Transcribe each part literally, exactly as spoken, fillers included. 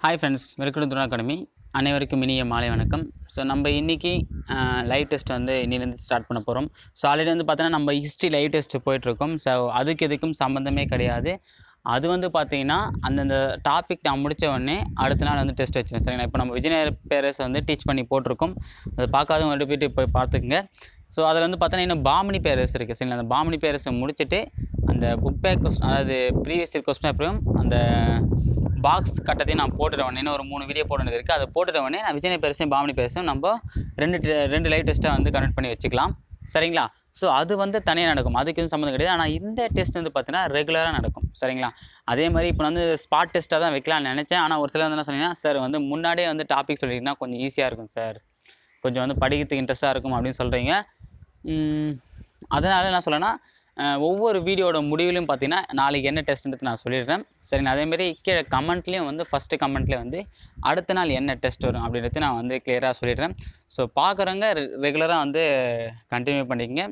Hi friends, welcome to Dhruva academy. அனைவருக்கும் இனிய மாலை வணக்கம். ஸோ நம்ம இன்றைக்கி லைவ் டெஸ்ட் வந்து இன்னிலேருந்து ஸ்டார்ட் பண்ண போகிறோம். ஸோ ஆல்ரெடி வந்து பார்த்தோன்னா நம்ம ஹிஸ்ட்ரி லைவ் டெஸ்ட் போயிட்டுருக்கோம். ஸோ அதுக்கு எதுக்கும் சம்மந்தமே கிடையாது. அது வந்து பார்த்திங்கன்னா அந்தந்த டாபிக் நான் முடித்த உடனே அடுத்த நாள் வந்து டெஸ்ட் வச்சுருக்கேன். சரிங்களா? இப்போ நம்ம விஜயநகர பேரரசை வந்து டீச் பண்ணி போட்டிருக்கோம். அது பார்க்காதவங்க ரெண்டு போய்ட்டு போய் பார்த்துக்குங்க. ஸோ அதில் வந்து பார்த்தோன்னா இன்னும் பாமணி பேரரசு இருக்குது. சரிங்களா? அந்த பாமணி பேரரசை முடிச்சுட்டு அந்த புக் பேக் கொஸ்டின், அதாவது ப்ரீவியஸ் இயர் கொஸ்டின் அப்புறம் அந்த பாக்ஸ் கட்டத்தையும் நான் போட்டுடுவேன். இன்னும் ஒரு மூணு வீடியோ போடுறது இருக்குது. அதை போட்டுடுவேனே நான் விஜயநகர பேரரசையும் பாமணி பேரரசையும் நம்ம ரெண்டு ரெண்டு லைவ் டெஸ்ட்டாக வந்து கனெக்ட் பண்ணி வச்சுக்கலாம். சரிங்களா? ஸோ அது வந்து தனியாக நடக்கும், அதுக்கு எதுவும் சம்மந்தம் கிடையாது. ஆனால் இந்த டெஸ்ட் வந்து பார்த்தீங்கன்னா ரெகுலராக நடக்கும். சரிங்களா? அதே மாதிரி இப்போ வந்து ஸ்பாட் டெஸ்ட்டாக தான் வைக்கலாம்னு நினச்சேன். ஆனால் ஒரு சிலர் வந்து என்ன சொன்னீங்கன்னா, சார் வந்து முன்னாடியே வந்து டாபிக் சொல்லிங்கன்னா கொஞ்சம் ஈஸியாக இருக்கும் சார், கொஞ்சம் வந்து படிக்கிறதுக்கு இன்ட்ரெஸ்ட்டாக இருக்கும் அப்படின்னு சொல்கிறீங்க. அதனால் என்ன சொல்லணும்னா, ஒவ்வொரு வீடியோட முடிவிலையும் பார்த்தீங்கன்னா நாளைக்கு என்ன டெஸ்ட்டுன்றது நான் சொல்லிடுறேன். சரிங்களா? அதேமாதிரி கீழே கமெண்ட்லேயும் வந்து ஃபஸ்ட்டு கமெண்ட்லேயே வந்து அடுத்த நாள் என்ன டெஸ்ட் வரும் அப்படின்றது நான் வந்து கிளியராக சொல்லிடுறேன். ஸோ பார்க்குறவங்க ரெகுலராக வந்து கண்டினியூ பண்ணிக்கங்க.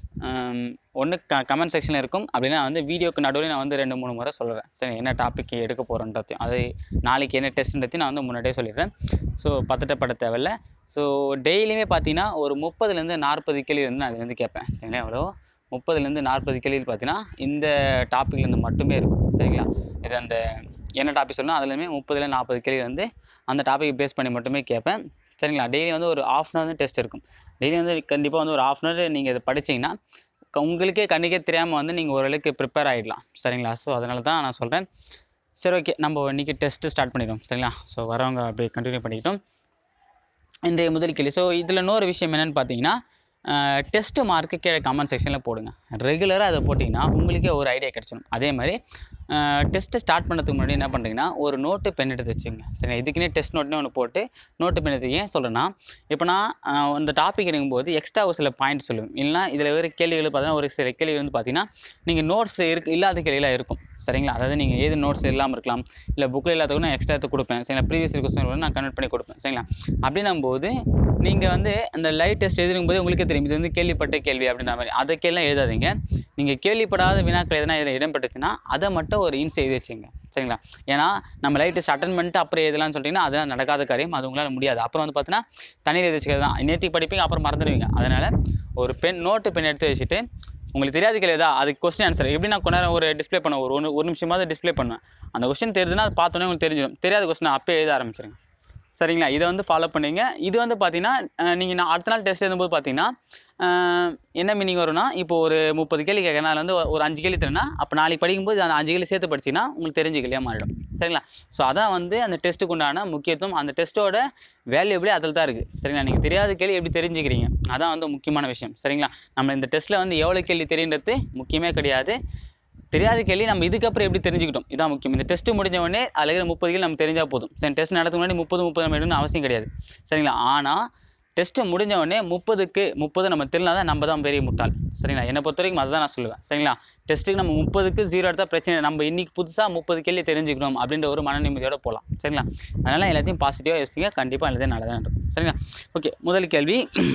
ஒன்று க கமெண்ட் செக்ஷனில் இருக்கும், அப்படின்னா வந்து வீடியோக்கு நடுவில் நான் வந்து ரெண்டு மூணு முறை சொல்லுவேன். சரி, என்ன டாபிக் எடுக்க போகிறோன்றதையும் அது நாளைக்கு என்ன டெஸ்ட்டுன்றதையும் நான் வந்து முன்னாடியே சொல்லிடுறேன். ஸோ பதட்டப்பட தேவையில்லை. ஸோ டெய்லியுமே பார்த்தீங்கன்னா ஒரு முப்பதுலேருந்து நாற்பது கேள்வி வந்து நான் வந்து கேட்பேன். சரிங்களா? எவ்வளோ முப்பதுலேருந்து நாற்பது கேள்வி பார்த்தீங்கன்னா இந்த டாப்பிக்லேருந்து மட்டுமே இருக்கும். சரிங்களா? இது அந்த என்ன டாபிக் சொல்லணும் அதுலேயுமே முப்பதுலேருந்து நாற்பது கேள்வி வந்து அந்த டாப்பிக் பேஸ் பண்ணி மட்டுமே கேட்பேன். சரிங்களா? டெய்லி வந்து ஒரு ஆஃப் அன் ஹவர் டெஸ்ட் இருக்கும். டெய்லி வந்து கண்டிப்பாக வந்து ஒரு ஆஃப் அன் ஹவர் நீங்கள் இதை படிச்சிங்கன்னா உங்களுக்கே கண்ணுக்கே தெரியாமல் வந்து நீங்கள் ஓரளவுக்கு ப்ரிப்பேர் ஆகிடலாம். சரிங்களா? ஸோ அதனால தான் நான் சொல்கிறேன். சரி, ஓகே, நம்ம இன்றைக்கி டெஸ்ட்டு ஸ்டார்ட் பண்ணிடுவோம். சரிங்களா? ஸோ வரவங்க அப்படியே கண்டினியூ பண்ணிக்கிட்டோம். இன்றைய முதல் கேள்வி. ஸோ இதில் இன்னொரு விஷயம் என்னென்னு பார்த்தீங்கன்னா, டெஸ்ட்டு மார்க்கு கீழே கமெண்ட் செக்ஷனில் போடுங்க. ரெகுலராக அதை போட்டிங்கன்னா உங்களுக்கே ஒரு ஐடியா கிடச்சிடும். அதே மாதிரி டெஸ்ட்டு ஸ்டார்ட் பண்ணுறதுக்கு முன்னாடி என்ன பண்ணுறீங்கன்னா ஒரு நோட்டு பென் எடுத்து வச்சுங்க. சரி, இதுக்குன்னே டெஸ்ட் நோட்னே ஒன்று போட்டு நோட்டு பென் எடுத்து ஏன் சொல்கிறேன்னா, இப்போ நான் அந்த டாபிக் எடுக்கும்போது எக்ஸ்ட்ரா ஒரு சில பாயிண்ட் சொல்லுவேன். இல்லைனா இதில் வேறு கேள்விகள் பார்த்தீங்கன்னா ஒரு சில கேள்வி வந்து பார்த்தீங்கன்னா நீங்கள் நோட்ஸில் இருக்கு இல்லாத கேள்விலாம் இருக்கும். சரிங்களா? அதாவது நீங்கள் ஏது நோட்ஸில் இல்லாமல் இருக்கலாம், இல்லை புக்கில் இல்லாதவங்க நான் எக்ஸ்ட்ரா எடுத்து கொடுப்பேன். சரிங்களா? ப்ரீவியஸ் கொஸ்டின் நான் கன்வெர்ட் பண்ணி கொடுப்பேன். சரிங்களா? அப்படின்னும் போது நீங்கள் வந்து அந்த லைவ் டெஸ்ட் எழுதும் போது உங்களுக்கே தெரியும் இது வந்து கேள்விப்பட்ட கேள்வி அப்படின்ற மாதிரி. அதை கேள்வி எழுதாதீங்க. நீங்கள் கேள்விப்படாத வினாக்கள் எதனா இதில் இடம்பெற்றுச்சுன்னா அதை மட்டும் ஒரு இன்ஸ் எழுதி வச்சுங்க. சரிங்களா? ஏன்னா நம்ம லைவ் டெஸ்ட் அட்டன் பண்ணிட்டு அப்புறம் எழுதலாம்னு சொல்லிட்டீங்கன்னா அதுதான் நடக்காத காரியம். அது உங்களால் முடியாது. அப்புறம் வந்து பார்த்தீங்கன்னா தனியாக எழுதி வச்சுக்கிறது தான். நேற்றுக்கு படிப்பீங்க, அப்புறம் மறந்துடுவீங்க. அதனால் ஒரு பென் நோட்டு பென் எடுத்து வச்சுட்டு உங்களுக்கு தெரியாத கேள்விதா அதுக்கு கொஸ்டின் ஆன்சர் எப்படி நான் கொஞ்ச நேரம் ஒரு டிஸ்பிளே பண்ணுவேன், ஒரு ஒன்று ஒரு நிமிஷமாவது டிஸ்பிளே பண்ணுவேன். அந்த கொஸ்டின் தெரியுதுன்னா அது பார்த்தோன்னே உங்களுக்கு தெரிஞ்சிடும். தெரியாத கொஸ்டின் அப்போ எழுத ஆரம்பிச்சிருங்க. சரிங்களா? இதை வந்து ஃபாலோ பண்ணிங்க. இது வந்து பார்த்தீங்கன்னா நீங்கள் நான் அடுத்த நாள் டெஸ்ட் எழுதும்போது பார்த்தீங்கன்னா என்ன மீனிங் வரும்னா, இப்போ ஒரு முப்பது கேள்வி கேட்கறனால வந்து ஒரு அஞ்சு கேள்வி தரேன்னா அப்போ நாளைக்கு படிக்கும்போது அந்த அஞ்சு கேள்வி சேர்த்து படிச்சிங்கன்னா உங்களுக்கு தெரிஞ்ச கேள்வியாக மாறிடும். சரிங்களா? ஸோ அதான் வந்து அந்த டெஸ்ட்டுக்கு உண்டான முக்கியத்துவம். அந்த டெஸ்ட்டோட வேல்யூபிளே அதில் தான் இருக்குது. சரிங்களா? நீங்கள் தெரியாத கேள்வி எப்படி தெரிஞ்சுக்கிறீங்க, அதான் வந்து முக்கியமான விஷயம். சரிங்களா? நம்ம இந்த டெஸ்ட்டில் வந்து எவ்வளோ கேள்வி தெரியுன்றது முக்கியமே கிடையாது. தெரியாத கேள்வி நம்ம இதுக்கப்புறம் எப்படி தெரிஞ்சுக்கிட்டோம் இதான் முக்கியம். இந்த டெஸ்ட்டு முடிஞ்ச உடனே அதில் இருக்கிற முப்பது கேள்வி நம்ம தெரிஞ்சால் போதும். சரி, டெஸ்ட் நடத்துக்கு முன்னாடி முப்பது முப்பது நம்ம எடுக்கணும்னு அவசியம் கிடையாது. சரிங்களா? ஆனால் டெஸ்ட்டு முடிஞ்ச உடனே முப்பதுக்கு முப்பது நம்ம தெரியல தான் நம்ம தான் பெரிய முட்டாள். சரிங்களா? என்னை பொறுத்த வரைக்கும் அதை தான் நான் சொல்லுவேன். சரிங்களா? டெஸ்ட்டுக்கு நம்ம முப்பதுக்கு ஜீரோ எடுத்தால் பிரச்சனை. நம்ம இன்றைக்கி புதுசாக முப்பது கேள்வி தெரிஞ்சுக்கணும் அப்படின்ற ஒரு மன நிம்மதியோடு போகலாம். சரிங்களா? அதனால் எல்லாத்தையும் பாசிட்டிவாக யோசிங்க. கண்டிப்பாக எல்லாத்தையும் நல்லா தான் இருக்கும். சரிங்களா? ஓகே, முதல் கேள்வி.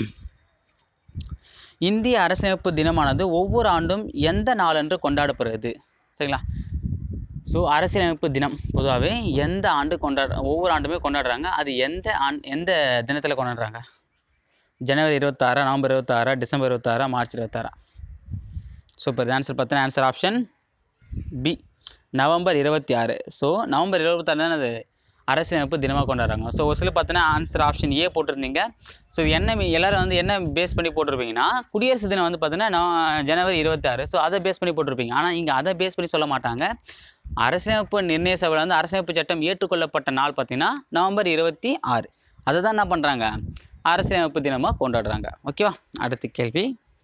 இந்திய அரசியலமைப்பு தினமானது ஒவ்வொரு ஆண்டும் எந்த நாளன்று கொண்டாடப்படுகிறது? சரிங்களா? ஸோ அரசியலமைப்பு தினம் பொதுவாகவே எந்த ஆண்டு கொண்டாட ஒவ்வொரு ஆண்டுமே கொண்டாடுறாங்க. அது எந்த ஆண் எந்த தினத்தில் கொண்டாடுறாங்க? ஜனவரி இருபத்தாறா, நவம்பர் இருபத்தாறா, டிசம்பர் இருபத்தாறா, மார்ச் இருபத்தாறா? சூப்பர். ஆன்சர் பார்த்தீங்கன்னா ஆன்சர் ஆப்ஷன் பி, நவம்பர் இருபத்தி ஆறு. ஸோ நவம்பர் இருபத்தாறு தானே அது அரசியலமைப்பு தினமாக கொண்டாடுறாங்க. ஸோ ஒரு சில பார்த்தீங்கன்னா ஆன்சர் ஆப்ஷன் ஏ போட்டிருந்தீங்க. ஸோ இது என்ன எல்லோரும் வந்து என்ன பேஸ் பண்ணி போட்டிருப்பீங்கன்னா குடியரசு தினம் வந்து பார்த்தீங்கன்னா ஜனவரி இருபத்தி ஆறு. ஸோ அதை பேஸ் பண்ணி போட்டிருப்பீங்க. ஆனால் இங்கே அதை பேஸ் பண்ணி சொல்ல மாட்டாங்க. அரசியலமைப்பு நிர்ணய சபையில் வந்து அரசியலமைப்பு சட்டம் ஏற்றுக்கொள்ளப்பட்ட நாள் பார்த்தீங்கன்னா நவம்பர் இருபத்தி ஆறு. அதை தான் என்ன பண்ணுறாங்க அரசியலமைப்பு தினமாக கொண்டாடுறாங்க. ஓகேவா? அடுத்த கேள்வி.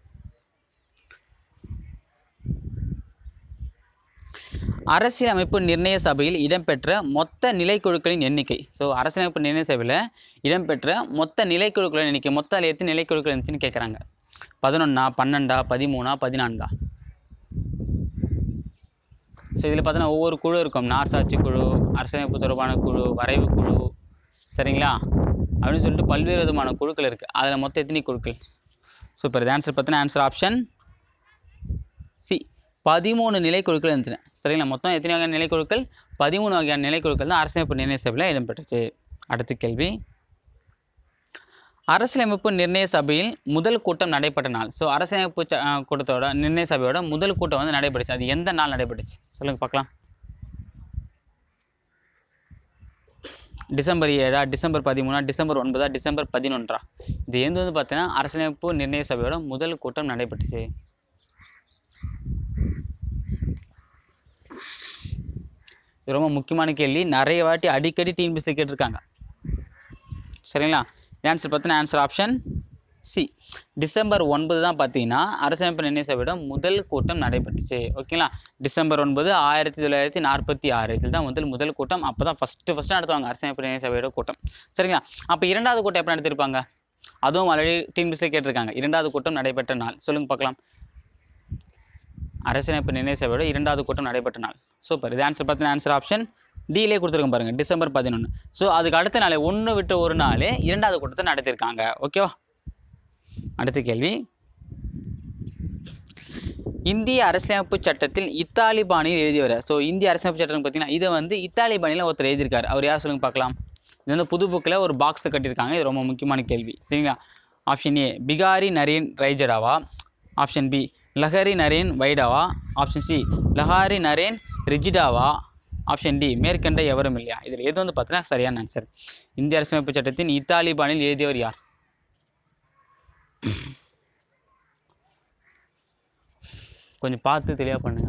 அரசியலமைப்பு நிர்ணய சபையில் இடம்பெற்ற மொத்த நிலைக்குழுக்களின் எண்ணிக்கை. ஸோ அரசியலமைப்பு நிர்ணய சபையில் இடம்பெற்ற மொத்த நிலைக்குழுக்களின் எண்ணிக்கை, மொத்த எத்தனை நிலைக்குழுக்கள் இருந்துச்சுன்னு கேட்குறாங்க. பதினொன்னா, பன்னெண்டா, பதிமூணா, பதினான்கா? ஸோ இதில் பார்த்தீங்கன்னா ஒவ்வொரு குழு இருக்கும். நார்சாட்சி குழு, அரசியலமைப்பு தொடர்பான குழு, வரைவு குழு, சரிங்களா, அப்படின்னு சொல்லிட்டு பல்வேறு விதமான குழுக்கள் இருக்குது. அதில் மொத்தம் எத்தனை குழுக்கள்? சூப்பர். இது ஆன்சர் பார்த்தீங்கன்னா ஆன்சர் ஆப்ஷன் சி, பதிமூணு நிலை குழுக்கள் இருந்துச்சு. சரிங்களா? மொத்தம் எத்தனை வகையான நிலைக்குழுக்கள்? பதிமூணு வகையான நிலைக்குழுக்கள் தான் அரசியலமைப்பு நிர்ணய சபையில் இடம்பெற்றுச்சு. அடுத்த கேள்வி, அரசியலமைப்பு நிர்ணய சபையில் முதல் கூட்டம் நடைபெற்ற நாள். ஸோ அரசியலமைப்பு கூட்டத்தோட நிர்ணய சபையோட முதல் கூட்டம் வந்து நடைபெற்றுச்சு. அது எந்த நாள் நடைபெற்றுச்சு சொல்லுங்க பார்க்கலாம். டிசம்பர் ஏழா, டிசம்பர் பதிமூணா, டிசம்பர் ஒன்பதா, டிசம்பர் பதினொன்றா? இது எந்த வந்து பார்த்தீங்கன்னா அரசியலமைப்பு நிர்ணய சபையோட முதல் கூட்டம் நடைபெற்றுச்சு. இது ரொம்ப முக்கியமான கேள்வி. நிறைய வாட்டி அடிக்கடி டிஎன்பிஎஸ்சி கேட்டிருக்காங்க. சரிங்களா? ஆன்சர் பார்த்தீங்கன்னா ஆன்சர் ஆப்ஷன் சி. டிசம்பர் ஒன்பது தான் பார்த்தீங்கன்னா அரசியலமைப்பு நிர்ணய சபையோட முதல் கூட்டம் நடைபெற்றுச்சு. ஓகேங்களா? டிசம்பர் ஒன்பது ஆயிரத்தி தொள்ளாயிரத்தி நாற்பத்தி ஆறு இதில் தான் முதல் முதல் கூட்டம். அப்போ தான் ஃபஸ்ட்டு ஃபஸ்ட்டு நடத்துவாங்க அரசியலமைப்பு நிர்ணய சபையோட கூட்டம். சரிங்களா? அப்போ இரண்டாவது கூட்டம் எப்போ நடத்திருப்பாங்க? அதுவும் ஆல்ரெடி டிஎன்பிஎஸ்சி கேட்டிருக்காங்க. இரண்டாவது கூட்டம் நடைபெற்ற நாள் சொல்லுங்க பார்க்கலாம். அரசியலமைப்பு நிர்ணய சபையோட இரண்டாவது கூட்டம் நடைபெற்ற நாள். சூப்பர். இது ஆன்சர் பார்த்தீங்கன்னா ஆன்சர் ஆப்ஷன் டிலே கொடுத்துருக்கோம் பாருங்கள், டிசம்பர் பதினொன்று. ஸோ அதுக்கு அடுத்த நாளே ஒன்று விட்டு ஒரு நாளே இரண்டாவது கூட்டத்தை நடத்தியிருக்காங்க. ஓகேவா? அடுத்த கேள்வி, இந்திய அரசியலமைப்பு சட்டத்தில் இத்தாலி பாணியில் எழுதியவர். ஸோ இந்திய அரசியலமைப்பு சட்டம் பார்த்தீங்கன்னா இதை வந்து இத்தாலி பாணியில் ஒருத்தர் எழுதியிருக்காரு. அவர் யார் சொல்லுங்க பார்க்கலாம். இது வந்து புது புக்கில் ஒரு பாக்ஸை கட்டியிருக்காங்க. இது ரொம்ப முக்கியமான கேள்வி. சரிங்களா? ஆப்ஷன் ஏ பிகாரி நரேன் ரைஜடாவா, ஆப்ஷன் பி லஹரி நரேன் வைடாவா, ஆப்ஷன் சி லஹாரி நரேன் ரிஜிடாவா, ஆப்ஷன் டி மேற்கண்ட எவரும் இல்லையா? இதில் எது வந்து பார்த்தீங்கன்னா சரியான ஆன்சர். இந்திய அரசியலமைப்பு சட்டத்தின் இத்தாலி பாணியில் எழுதியவர் யார்? கொஞ்சம் பார்த்து தெளிவாக பண்ணுங்க.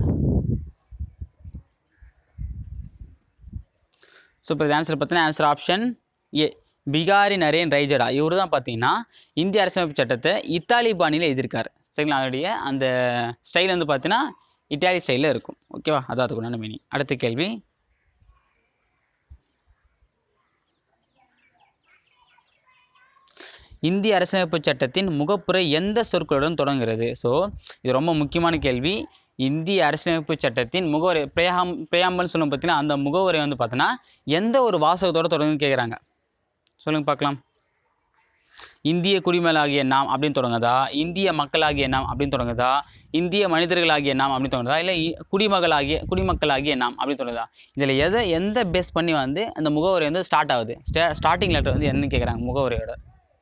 சூப்பர். இது ஆன்சர் பார்த்தீங்கன்னா answer option A Bihari Narain Raizada. இவர் தான் பார்த்தீங்கன்னா இந்திய அரசியலமைப்பு சட்டத்தை இத்தாலி பாணியில் எழுதியிருக்காரு. சரிங்களா? அதனுடைய அந்த ஸ்டைல் வந்து பார்த்தீங்கன்னா இட்டாலி ஸ்டைலில் இருக்கும். ஓகேவா? அதான் அதுக்குண்டான மீனிங். அடுத்த கேள்வி, இந்திய அரசியலமைப்பு சட்டத்தின் முகப்புரை எந்த சொற்களுடன் தொடங்குகிறது? ஸோ இது ரொம்ப முக்கியமான கேள்வி. இந்திய அரசியலமைப்பு சட்டத்தின் முகவரை பிரயாம் பிரயாம்பல்னு சொல்லும் பார்த்தீங்கன்னா அந்த முகவரை வந்து பார்த்தீங்கன்னா எந்த ஒரு வாசகத்தோடு தொடங்குன்னு கேட்குறாங்க. சொல்லுங்கள் பார்க்கலாம். இந்திய குடிமகளாகிய நாம் அப்படின்னு தொடங்குதா, இந்திய மக்களாகிய நாம் அப்படின்னு தொடங்குதா, இந்திய மனிதர்களாகிய நாம் அப்படின்னு தொடங்குதா, இல்லை குடிமகளாகிய குடிமக்களாகிய நாம் அப்படின்னு தொடங்குதா? இதில் எதை எந்த பேஸ் பண்ணி வந்து அந்த முகவரி வந்து ஸ்டார்ட் ஆகுது? ஸ்டா ஸ்டார்டிங் லெட்டர் வந்து என்னன்னு கேட்குறாங்க முகவரியோட.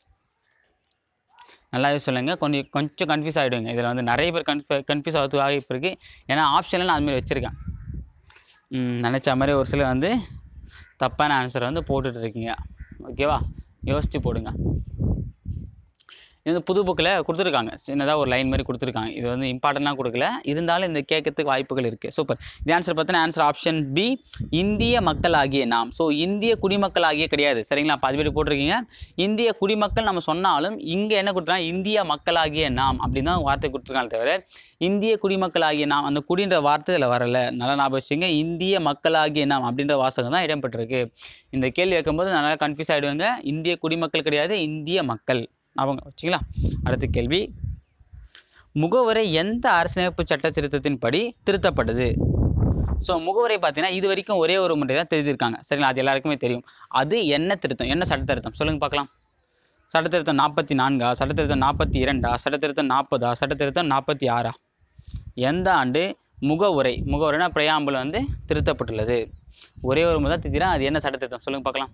நல்லாவே சொல்லுங்கள். கொஞ்சம் கொஞ்சம் கன்ஃபியூஸ் ஆகிடுங்க. இதில் வந்து நிறைய பேர் கன்ஃபியூ கன்ஃபியூஸ் ஆகிறதுக்கு வாய்ப்பு இருக்குது. ஏன்னா ஆப்ஷனில் நான் அதுமாதிரி வச்சுருக்கேன். நினச்ச மாதிரி ஒரு சில வந்து தப்பான ஆன்சரை வந்து போட்டுட்டு இருக்கீங்க. ஓகேவா? யோசித்து போடுங்க. இது வந்து புது புக்கில் கொடுத்துருக்காங்க. சின்னதாக ஒரு லைன் மாதிரி கொடுத்துருக்காங்க. இது வந்து இம்பார்ட்டண்ட்டாக கொடுக்கல, இருந்தாலும் இந்த கேட்கறதுக்கு வாய்ப்புகள் இருக்குது. சூப்பர். இது ஆன்சர் பார்த்தீங்கன்னா ஆன்சர் ஆப்ஷன் பி இந்திய மக்களாகிய நாம். ஸோ இந்திய குடிமக்களாகிய கிடையாது. சரிங்களா? பாதி பேர் போட்டிருக்கீங்க. இந்திய குடிமக்கள் நம்ம சொன்னாலும் இங்கே என்ன கொடுத்துருக்காங்க? இந்திய மக்களாகிய நாம் அப்படின்னு தான் வார்த்தை கொடுத்துருக்காங்க. தவிர இந்திய குடிமக்களாகிய நாம் அந்த குடின்ற வார்த்தை இதில் வரலை. நல்லா ஞாபகம் வச்சுங்க. இந்திய மக்களாகிய நாம் அப்படின்ற வாசகம் தான் இடம்பெற்றிருக்கு. இந்த கேள்வி வைக்கும்போது நல்லா கன்ஃபியூஸ் ஆகிடுவாங்க. இந்திய குடிமக்கள் கிடையாது, இந்திய மக்கள். அவங்க வச்சுங்களா? அடுத்த கேள்வி, முகவரை எந்த அரசியலமைப்பு சட்ட திருத்தத்தின்படி திருத்தப்பட்டது? ஸோ முகவரை பார்த்தீங்கன்னா இது வரைக்கும் ஒரே ஒரு முறை தான் திருத்திருக்காங்க. சரிங்களா? அது எல்லாருக்குமே தெரியும். அது என்ன திருத்தம்? என்ன சட்ட திருத்தம் சொல்லுங்கள் பார்க்கலாம். சட்ட திருத்தம் நாற்பத்தி நான்கா, சட்ட திருத்தம் நாற்பத்தி இரண்டா, சட்ட திருத்தம் நாற்பதா, சட்ட திருத்தம் நாற்பத்தி ஆறா? எந்த ஆண்டு முகவுரை முகவுரைனா பிரயாம்பல் வந்து திருத்தப்பட்டுள்ளது? ஒரே ஒரு முறை தான் திருத்தினா அது என்ன சட்ட திருத்தம் சொல்லுங்கள் பார்க்கலாம்.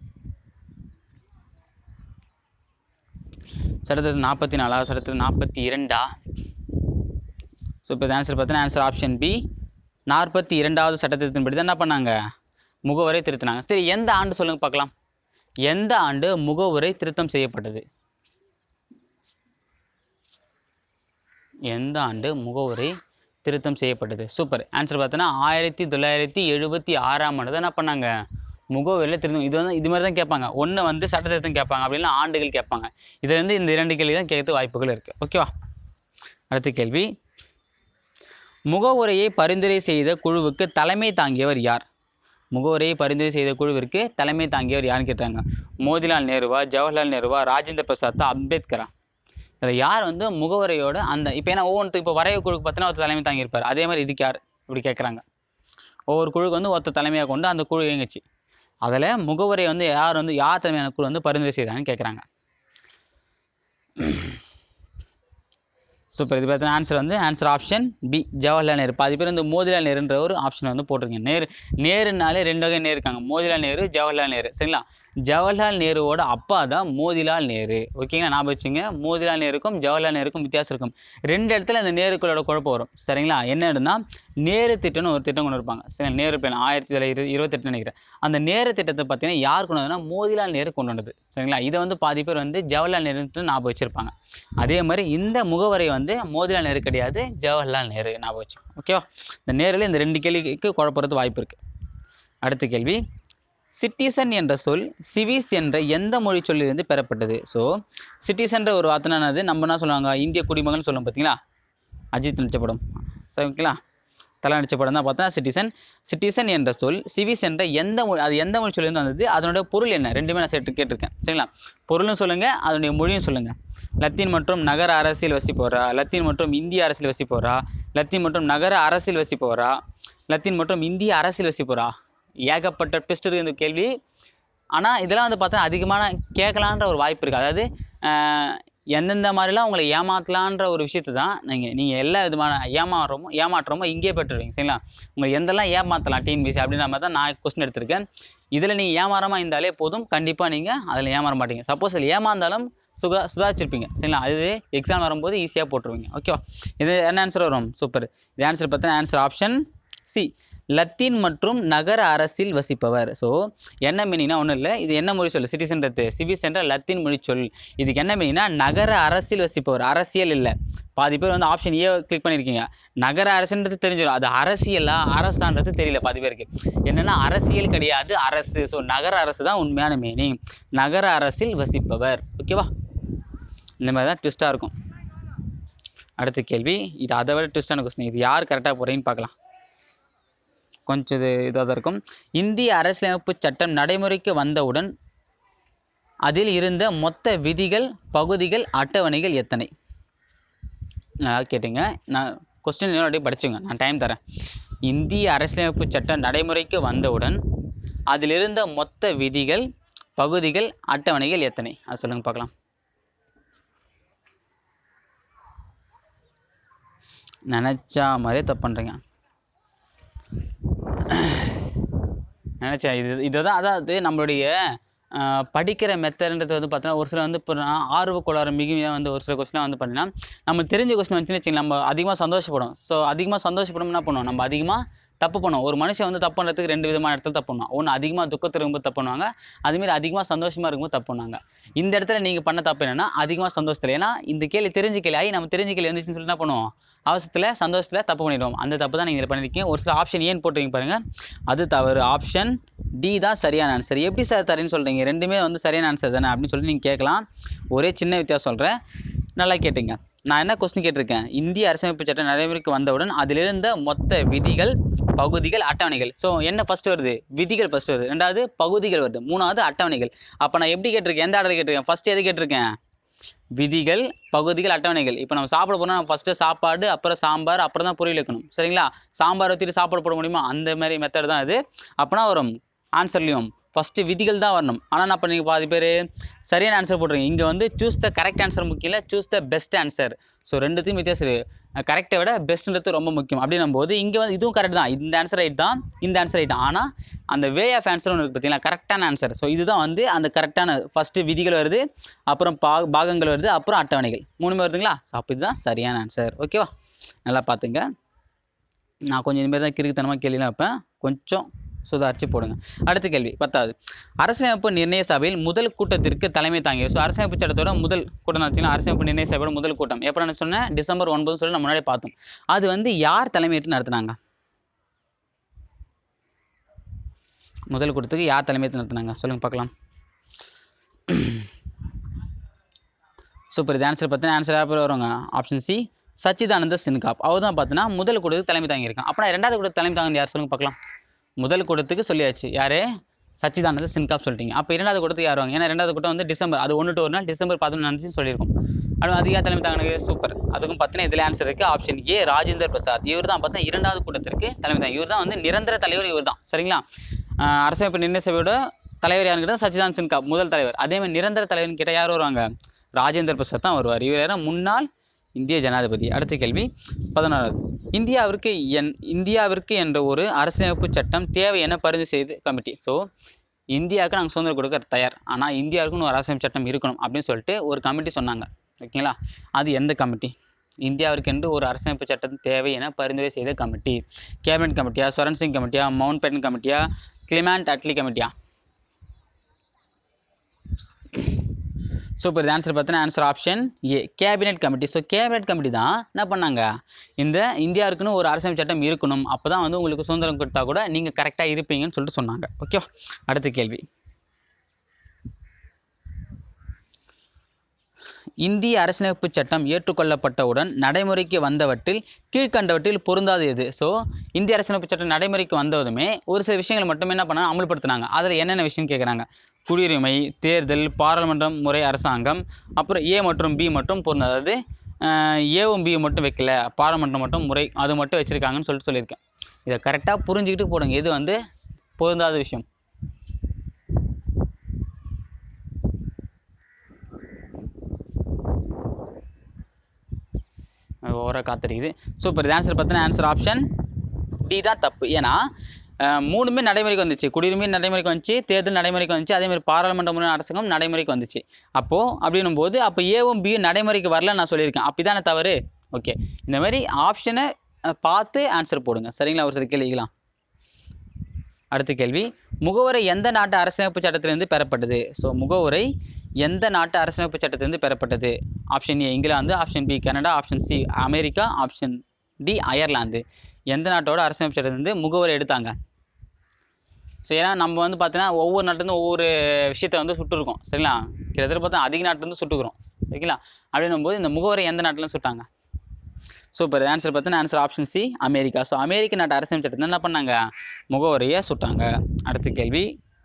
சட்டத்திருத்தம் நாற்பத்தி நாலா, சட்டத்திருத்தம் நாற்பத்தி இரண்டா? ஸோ இப்போ ஆன்சர் பார்த்தீங்கன்னா ஆன்சர் ஆப்ஷன் பி நாற்பத்தி இரண்டாவது சட்டத்திருத்தத்தின்படி தான் என்ன பண்ணாங்க? முகவரை திருத்தினாங்க. சரி, எந்த ஆண்டு சொல்லுங்கள் பார்க்கலாம். எந்த ஆண்டு முகவரை திருத்தம் செய்யப்பட்டது? எந்த ஆண்டு முகவரை திருத்தம் செய்யப்பட்டது? சூப்பர். ஆன்சர் பார்த்தோன்னா ஆயிரத்தி தொள்ளாயிரத்தி எழுபத்தி ஆறாம் ஆண்டு தான் என்ன பண்ணாங்க? முகவரியில் திருத்தம். இது வந்து இது மாதிரி தான் கேட்பாங்க. ஒன்று வந்து சட்ட திருத்தம் கேட்பாங்க, அப்படின்னா ஆண்டுகள் கேட்பாங்க. இது வந்து இந்த இரண்டு கேள்வி தான் கேட்க வாய்ப்புகள் இருக்குது. ஓகேவா? அடுத்த கேள்வி, முகவுரையை பரிந்துரை செய்த குழுவுக்கு தலைமை தாங்கியவர் யார்? முகவுரையை பரிந்துரை செய்த குழுவிற்கு தலைமை தாங்கியவர் யாருன்னு கேட்டாங்க. மோதிலால் நேருவா, ஜவஹர்லால் நேருவா, ராஜேந்திர பிரசாத்தா, அம்பேத்கரா? இதில் யார் வந்து முகவரையோட அந்த இப்போ ஏன்னா ஒவ்வொன்றுக்கு இப்போ வரைவு குழுக்கு பார்த்தீங்கன்னா ஒருத்தர் தலைமை தாங்கியிருப்பார். அதே மாதிரி இதுக்கு யார் இப்படி கேட்குறாங்க. ஒவ்வொரு குழுக்கு வந்து ஒருத்தர் தலைமையாக கொண்டு அந்த குழு இயங்குச்சு. அதில் முகவரை வந்து யார் வந்து யார் தலைமையான குழு வந்து பரிந்துரை செய்தாங்கன்னு கேட்குறாங்க. சூப்பர். இது பார்த்தீங்கன்னா ஆன்சர் வந்து answer option B Jawaharlal Nehru. பாதி பேர் வந்து மோதிலால் நேருன்ற ஒரு ஆப்ஷன் வந்து போட்டிருக்கீங்க. நேரு நேருனாலே ரெண்டு வகை நேரு இருக்காங்க, மோதிலால் நேரு, ஜவஹர்லால் நேரு. சரிங்களா? ஜவஹர்லால் நேருவோட அப்பா தான் மோதிலால் நேரு. ஓகேங்களா? ஞாபகம் வச்சுங்க, மோதிலால் நேருக்கும் ஜவஹர்லால் நேருக்கும் வித்தியாசம் இருக்கும். ரெண்டு இடத்துல இந்த நேருக்களோட குழப்பம் வரும். சரிங்களா? என்னன்னா நேரு திட்டம்னு ஒரு திட்டம் கொண்டு இருப்பாங்க. சரி, நேரு பிளான் ஆயிரத்தி தொள்ளாயிரத்தி இருபத்தெட்டு நினைக்கிறேன். அந்த நேரு திட்டத்தை பார்த்தீங்கன்னா யார் கொண்டு வந்ததுன்னா மோதிலால் நேரு கொண்டு வந்தது. சரிங்களா? இதை வந்து பாதி பேர் வந்து ஜவஹர்லால் நேருன்ட்டு ஞாபகம் வச்சிருப்பாங்க. அதே மாதிரி இந்த முகவரை வந்து மோதிலால் நேரு கிடையாது, ஜவஹர்லால் நேரு ஞாபகம் வச்சு. ஓகேவா? இந்த நேரில் இந்த ரெண்டு கேள்விக்கு குழப்பறது வாய்ப்பு இருக்குது. அடுத்த கேள்வி, சிட்டிசன் என்ற சொல் சிவிஸ் என்ற எந்த மொழி சொல்லிலிருந்து பெறப்பட்டது? ஸோ சிட்டிசன்ற ஒரு வார்த்தைனானது நம்ம என்ன சொல்லுவாங்க, இந்திய குடிமகன் சொல்லுவோம். பார்த்தீங்களா? அஜித் நடிச்ச படம். சரிங்களா? தலை நடிச்ச படம் தான் பார்த்தா சிட்டிசன். சிட்டிசன் என்ற சொல் சிவிஸ் என்ற எந்த மொழி, அது எந்த மொழி சொல்லியிருந்து வந்தது, அதனுடைய பொருள் என்ன? ரெண்டுமே நான் சேர்த்து கேட்டிருக்கேன். சரிங்களா? பொருளும் சொல்லுங்கள், அதனுடைய மொழியும் சொல்லுங்கள். லத்தீன் மற்றும் நகர அரசியல் வசிப்போரா, லத்தீன் மற்றும் இந்திய அரசியல் வசிப்போரா, லத்தீன் மற்றும் நகர அரசியல் வசிப்போரா, லத்தீன் மற்றும் இந்திய அரசியல் வசிப்போரா? ஏகப்பட்ட ட்விஸ்ட் இருக்குது இந்த கேள்வி. ஆனால் இதெல்லாம் வந்து பார்த்தா அதிகமான கேட்கலான்ற ஒரு வாய்ப்பு இருக்குது. அதாவது எந்தெந்த மாதிரிலாம் உங்களை ஏமாற்றலான்ற ஒரு விஷயத்தை தான் நீங்கள் நீங்கள் எல்லா விதமான ஏமாற்றமோ ஏமாற்றமோ இங்கே பெற்றுருவீங்க. சரிங்களா? உங்களை எந்தெல்லாம் ஏமாற்றலாம் டிஎன்பிஎஸ்சி அப்படின்ற மாதிரி தான் நான் கொஸ்டின் எடுத்திருக்கேன். இதில் நீங்கள் ஏமாறாமல் இருந்தாலே போதும், கண்டிப்பாக நீங்கள் அதில் ஏமாற மாட்டீங்க. சப்போஸ் அதில் ஏமாந்தாலும் சுகா சுதாரிச்சிருப்பீங்க. சரிங்களா? அது எக்ஸாம் வரும்போது ஈஸியாக போட்டுருவீங்க. ஓகேவா? இது என்ன ஆன்சர் வரும்? சூப்பர். இது ஆன்சர் பார்த்தீங்கன்னா ஆன்சர் ஆப்ஷன் சி லத்தீன் மற்றும் நகர அரசில் வசிப்பவர். ஸோ என்ன மீனிங்னா ஒன்றும் இல்லை, இது என்ன மொழி சொல்? சிட்டிசன்றது சிவிஸ் என்ற லத்தீன் மொழி சொல். இதுக்கு என்ன மீனிங்னா நகர அரசில் வசிப்பவர், அரசியல் இல்லை. பாதி பேர் வந்து ஆப்ஷன் ஏ கிளிக் பண்ணியிருக்கீங்க. நகர அரசுன்றது தெரிஞ்சிடும், அது அரசியலா அரசான்றது தெரியல பாதி பேருக்கு. என்னென்னா அரசியல் கிடையாது, அரசு. ஸோ நகர அரசு தான் உண்மையான மீனிங், நகர அரசில் வசிப்பவர். ஓகேவா? இந்த மாதிரி தான் ட்விஸ்ட்டாக இருக்கும். அடுத்த கேள்வி, இது அதை விட ட்விஸ்டான கொஸ்டின். இது யார் கரெக்டாக போகிறீங்கன்னு பார்க்கலாம். கொஞ்சம் இது இதாக தான் இருக்கும். இந்திய அரசியலமைப்பு சட்டம் நடைமுறைக்கு வந்தவுடன் அதில் இருந்த மொத்த விதிகள், பகுதிகள், அட்டவணைகள் எத்தனை? நல்லா கேட்டுங்க. நான் கொஸ்டின் இன்னொரு படிச்சுங்க, நான் டைம் தரேன். இந்திய அரசியலமைப்பு சட்டம் நடைமுறைக்கு வந்தவுடன் அதில் இருந்த மொத்த விதிகள், பகுதிகள், அட்டவணைகள் எத்தனை? அது சொல்லுங்கள் பார்க்கலாம். நினச்சா மாதிரியே தப்பு பண்ணுறீங்க. நினச்சா இது இதை தான். அதாவது நம்மளுடைய படிக்கிற மெத்தட்ன்றது வந்து பார்த்தீங்கன்னா ஒரு சில வந்து இப்போ ஆர்வ கோளாறு மிகுதியாக வந்து ஒரு சில கொஸ்டினாக வந்து பார்த்தீங்கன்னா நம்ம தெரிஞ்ச கொஸ்டின் வந்துச்சுன்னு வச்சுக்கலாம், நம்ம அதிகமாக சந்தோஷப்படும். ஸோ அதிகமாக சந்தோஷப்படும் என்ன பண்ணுவோம், நம்ம அதிகமாக தப்பு பண்ணுவோம். ஒரு மனுஷன் வந்து தப்பு பண்ணுறதுக்கு ரெண்டு விதமான இடத்துல தப்பு பண்ணுவான். ஒன்று அதிகமாக துக்கத்தில் இருக்கும்போது தப்பு பண்ணுவாங்க, அதுமாரி அதிகமாக சந்தோஷமாக இருக்கும்போது தப்பு பண்ணுவாங்க. இந்த இடத்துல நீங்கள் பண்ண தப்பு என்னென்னா அதிகமாக சந்தோஷத்தில். ஏன்னா இந்த கேள்வி தெரிஞ்ச கேள்வி ஆகி நம்ம தெரிஞ்ச கேள்வி வந்துச்சுன்னு சொல்லி என்ன பண்ணுவோம், அவசரத்தில் சந்தோஷத்தில் தப்பு பண்ணிடுவோம். அந்த தப்பு தான் நீங்கள் பண்ணியிருக்கீங்க. ஒரு சில ஆப்ஷன் ஏன்னு போட்டுருங்க பாருங்கள், அது தவறு. ஆப்ஷன் டி தான் சரியான ஆன்சர். எப்படி சார் தரேன்னு சொல்கிறீங்க, ரெண்டுமே வந்து சரியான ஆன்சர் தானே அப்படின்னு சொல்லி நீங்கள் கேட்கலாம். ஒரே சின்ன வித்தியாசம் சொல்கிறேன், நல்லா கேட்டுங்க. நான் என்ன கொஸ்டின் கேட்டிருக்கேன், இந்திய அரசியலமைப்பு சட்டம் நடைமுறைக்கு வந்தவுடன் அதிலிருந்த மொத்த விதிகள், பகுதிகள், அட்டவணைகள். ஸோ என்ன ஃபஸ்ட்டு வருது, விதிகள் ஃபஸ்ட்டு வருது, ரெண்டாவது பகுதிகள் வருது, மூணாவது அட்டவணைகள். அப்போ நான் எப்படி கேட்டிருக்கேன், எந்த ஆர்டர் கேட்டிருக்கேன், ஃபஸ்ட்டு எது கேட்டிருக்கேன், விதிகள், பகுதிகள், அட்டவணைகள். இப்போ நம்ம சாப்பிட போனால் நம்ம ஃபஸ்ட்டு சாப்பாடு, அப்புறம் சாம்பார், அப்புறம் தான் பொரியல் வைக்கணும். சரிங்களா? சாம்பார் ஊற்றிட்டு சாப்பாடு போட முடியுமா, அந்த மாதிரி மெத்தட் தான் இது. அப்போனா வரும் ஆன்சர்லையும் ஃபஸ்ட்டு விதிகள் தான் வரணும். ஆனால் நான் நீங்கள் பாதி பேர் சரியான ஆன்சர் போட்டுருங்க. இங்கே வந்து சூஸ் த கரெக்ட் ஆன்சர் முக்கியம் இல்லை, choose the best answer. So ரெண்டுத்தையும் வித்தியாசம், கரெக்டை விட பெஸ்ட்ன்றது ரொம்ப முக்கியம். அப்படின்னும் போது இங்கே வந்து இதுவும் கரெக்ட் தான், இந்த ஆன்சர் ரைட் தான், இந்த ஆன்சர் ரைட் தான். ஆனால் அந்த வே ஆஃப் ஆன்சர் ஒன்று இருக்குது பார்த்தீங்களா, கரெக்டான ஆன்சர். ஸோ இதுதான் வந்து அந்த கரெக்டான ஃபஸ்ட்டு விதிகள் வருது, அப்புறம் பா பாகங்கள் வருது, அப்புறம் அட்டவணைகள், மூணுமே வருதுங்களா. ஸோ அப்போ இதுதான் சரியான ஆன்சர். ஓகேவா? நல்லா பார்த்துங்க. நான் கொஞ்சம் இதுமாரி தான் கிறுக்குத்தனமாக கேள்விலாம் வைப்பேன், கொஞ்சம் சுதாரித்து போடுங்க. அடுத்த கேள்வி பத்தாவது, அரசியலமைப்பு நிர்ணய சபையில் முதல் கூட்டத்திற்கு தலைமை தாங்கியது. ஸோ அரசியலமைப்பு சட்டத்தோட முதல் கூட்டம் வச்சுன்னா அரசியலமைப்பு நிர்ணய சபையோட முதல் கூட்டம் எப்போ நான் சொன்னேன், டிசம்பர் ஒன்பது சொல்லி நம்ம முன்னாடி பார்த்தோம். அது வந்து யார் தலைமையேற்று நடத்தினாங்க, முதல் கூட்டத்துக்கு யார் தலைமையேற்று நடத்தினாங்க சொல்லுங்கள் பார்க்கலாம். சூப்பர். இது ஆன்சர் பார்த்தீங்கன்னா ஆன்சர் யார் வருவாங்க, ஆப்ஷன் சி சச்சிதானந்த சின்ஹா. அவர் தான் பார்த்தீங்கன்னா முதல் கூட்டத்துக்கு தலைமை தாங்கியிருக்கான். அப்படின்னா ரெண்டாவது கூட்டத்துக்கு தலைமை தாங்கியது யார் சொல்லுங்கள் பார்க்கலாம். முதல் கூட்டத்துக்கு சொல்லியாச்சு, யார், சச்சிதானந்த சின்ஹா சொல்லிட்டீங்க. அப்போ இரண்டாவது கூட்டத்துக்கு யார் வாங்க, ஏன்னா ரெண்டாவது கூட்டம் வந்து டிசம்பர், அது ஒன்று டு ஒரு நாள் டிசம்பர் பதினொன்று நடந்துச்சுன்னு சொல்லியிருக்கோம். அது அதிக தலைமை தாங்கினது. சூப்பர். அதுக்கும் பார்த்தீங்கன்னா இதில் ஆன்சர் இருக்குது, ஆப்ஷன் ஏ ராஜேந்தர் பிரசாத். இவர் தான் பார்த்தீங்கன்னா இரண்டாவது கூட்டத்திற்கு தலைமை தாங்கி. இவர் தான் வந்து நிரந்தர தலைவர், இவர் தான். சரிங்களா? அரசியலமைப்பு நிர்ணய சபையோட தலைவர் யாருன்னு கேட்டால் சச்சிதானந்த சின்ஹா முதல் தலைவர். அதே மாதிரி நிரந்தர தலைவர்னு கேட்டால் யார் வருவாங்க, ராஜேந்தர் பிரசாத் தான் வருவார். இவர் யாரும் முன்னாள் இந்திய ஜனாதிபதி. அடுத்த கேள்வி பதினாறாவது, இந்தியாவிற்கு என் இந்தியாவிற்கு என்ற ஒரு அரசியலமைப்பு சட்டம் தேவை என பரிந்து செய்து கமிட்டி. ஸோ இந்தியாவுக்கு நாங்கள் சுதந்திரம் கொடுக்க தயார், ஆனால் இந்தியாவுக்குன்னு ஒரு அரசியல் சட்டம் இருக்கணும் அப்படின்னு சொல்லிட்டு ஒரு கமிட்டி சொன்னாங்க. ஓகேங்களா, அது எந்த கமிட்டி? இந்தியாவிற்கென்று ஒரு அரசியலமைப்பு சட்டம் தேவை என பரிந்துரை செய்த கமிட்டி. கேபினட் கமிட்டியா, சரண் சிங் கமிட்டியா, மவுண்ட் பேட்டன் கமிட்டியா, கிளிமெண்ட் அட்லி கமிட்டியா? சூப்பர். இது ஆன்சர் பார்த்தீங்கன்னா answer option A, cabinet committee. So cabinet committee தான் என்ன பண்ணாங்க, இந்த இந்தியாவுக்குன்னு ஒரு அரசியல் சட்டம் இருக்கணும், அப்போ தான் வந்து உங்களுக்கு சுதந்திரம் கொடுத்தா கூட நீங்கள் கரெக்டாக இருப்பீங்கன்னு சொல்லிட்டு சொன்னாங்க. ஓகே, அடுத்த கேள்வி, இந்திய அரசியலமைப்பு சட்டம் ஏற்றுக்கொள்ளப்பட்டவுடன் நடைமுறைக்கு வந்தவற்றில் கீழ்கண்டவற்றில் பொருந்தாது எது? ஸோ இந்திய அரசியலமைப்பு சட்டம் நடைமுறைக்கு வந்ததுமே ஒரு சில விஷயங்களை மட்டுமே என்ன பண்ணாங்க, அமல்படுத்தினாங்க. அதில் என்னென்ன விஷயம்னு கேட்குறாங்க. குடியுரிமை, தேர்தல், பாராளுமன்றம் முறை, அரசாங்கம். அப்புறம் ஏ மற்றும் பி மட்டும் பொருந்தாது, அதாவது ஏவும் பியும் மட்டும் வைக்கல, பாராளுமன்றம் மட்டும் முறை அது மட்டும் வச்சுருக்காங்கன்னு சொல்லிட்டு சொல்லியிருக்கேன். இதை கரெக்டாக புரிஞ்சுக்கிட்டு போடுங்க, எது வந்து பொருந்தாத விஷயம். ஓவராக காத்திருக்குது. சூப்பர். இது ஆன்சர் பார்த்தீங்கன்னா ஆன்சர் ஆப்ஷன் டி தான் தப்பு. ஏன்னா மூணுமே நடைமுறைக்கு வந்துச்சு. குடியுரிமை நடைமுறைக்கு வந்துச்சு, தேர்தல் நடைமுறைக்கு வந்துச்சு, அதேமாதிரி பாராளுமன்ற முறை அரசாங்கம் நடைமுறைக்கு வந்துச்சு. அப்போது அப்படின்னும் போது அப்போ ஏவும் பியும் நடைமுறைக்கு வரல நான் சொல்லியிருக்கேன். அப்படி தானே தவறு? ஓகே, இந்த மாதிரி ஆப்ஷனை பார்த்து ஆன்சர் போடுங்க. சரிங்களா, ஒரு சில கேள்விக்கலாம். அடுத்த கேள்வி, முகவுரை எந்த நாட்டு அரசியலமைப்பு சட்டத்திலிருந்து பெறப்பட்டது? ஸோ முகவுரை எந்த நாட்டு அரசியலமைப்பு சட்டத்திலிருந்து பெறப்பட்டது? ஆப்ஷன் ஏ இங்கிலாந்து, option B Canada, option C America, option D Ireland. எந்த நாட்டோட அரசியலமைப்பு சட்டத்திலிருந்து முகவுரை எடுத்தாங்க? ஸோ ஏன்னா நம்ம வந்து பார்த்தீங்கன்னா ஒவ்வொரு நாட்டிலேருந்து ஒவ்வொரு விஷயத்தை வந்து சுட்டுருக்கோம். சரிங்களா, கிட்டத்தட்ட பார்த்தா அதிக நாட்டிலேருந்து சுட்டுக்கிறோம். சரிங்களா, அப்படின்னும் போது இந்த முகவுரை எந்த நாட்டிலேருந்து சுட்டாங்க? சூப்பர். ஆன்சர் பார்த்தீங்கன்னா answer option C America. So அமெரிக்க நாட்டு அரசியல் சட்டத்தை என்ன பண்ணாங்க, முகவரியை சுட்டாங்க. அடுத்த கேள்வி,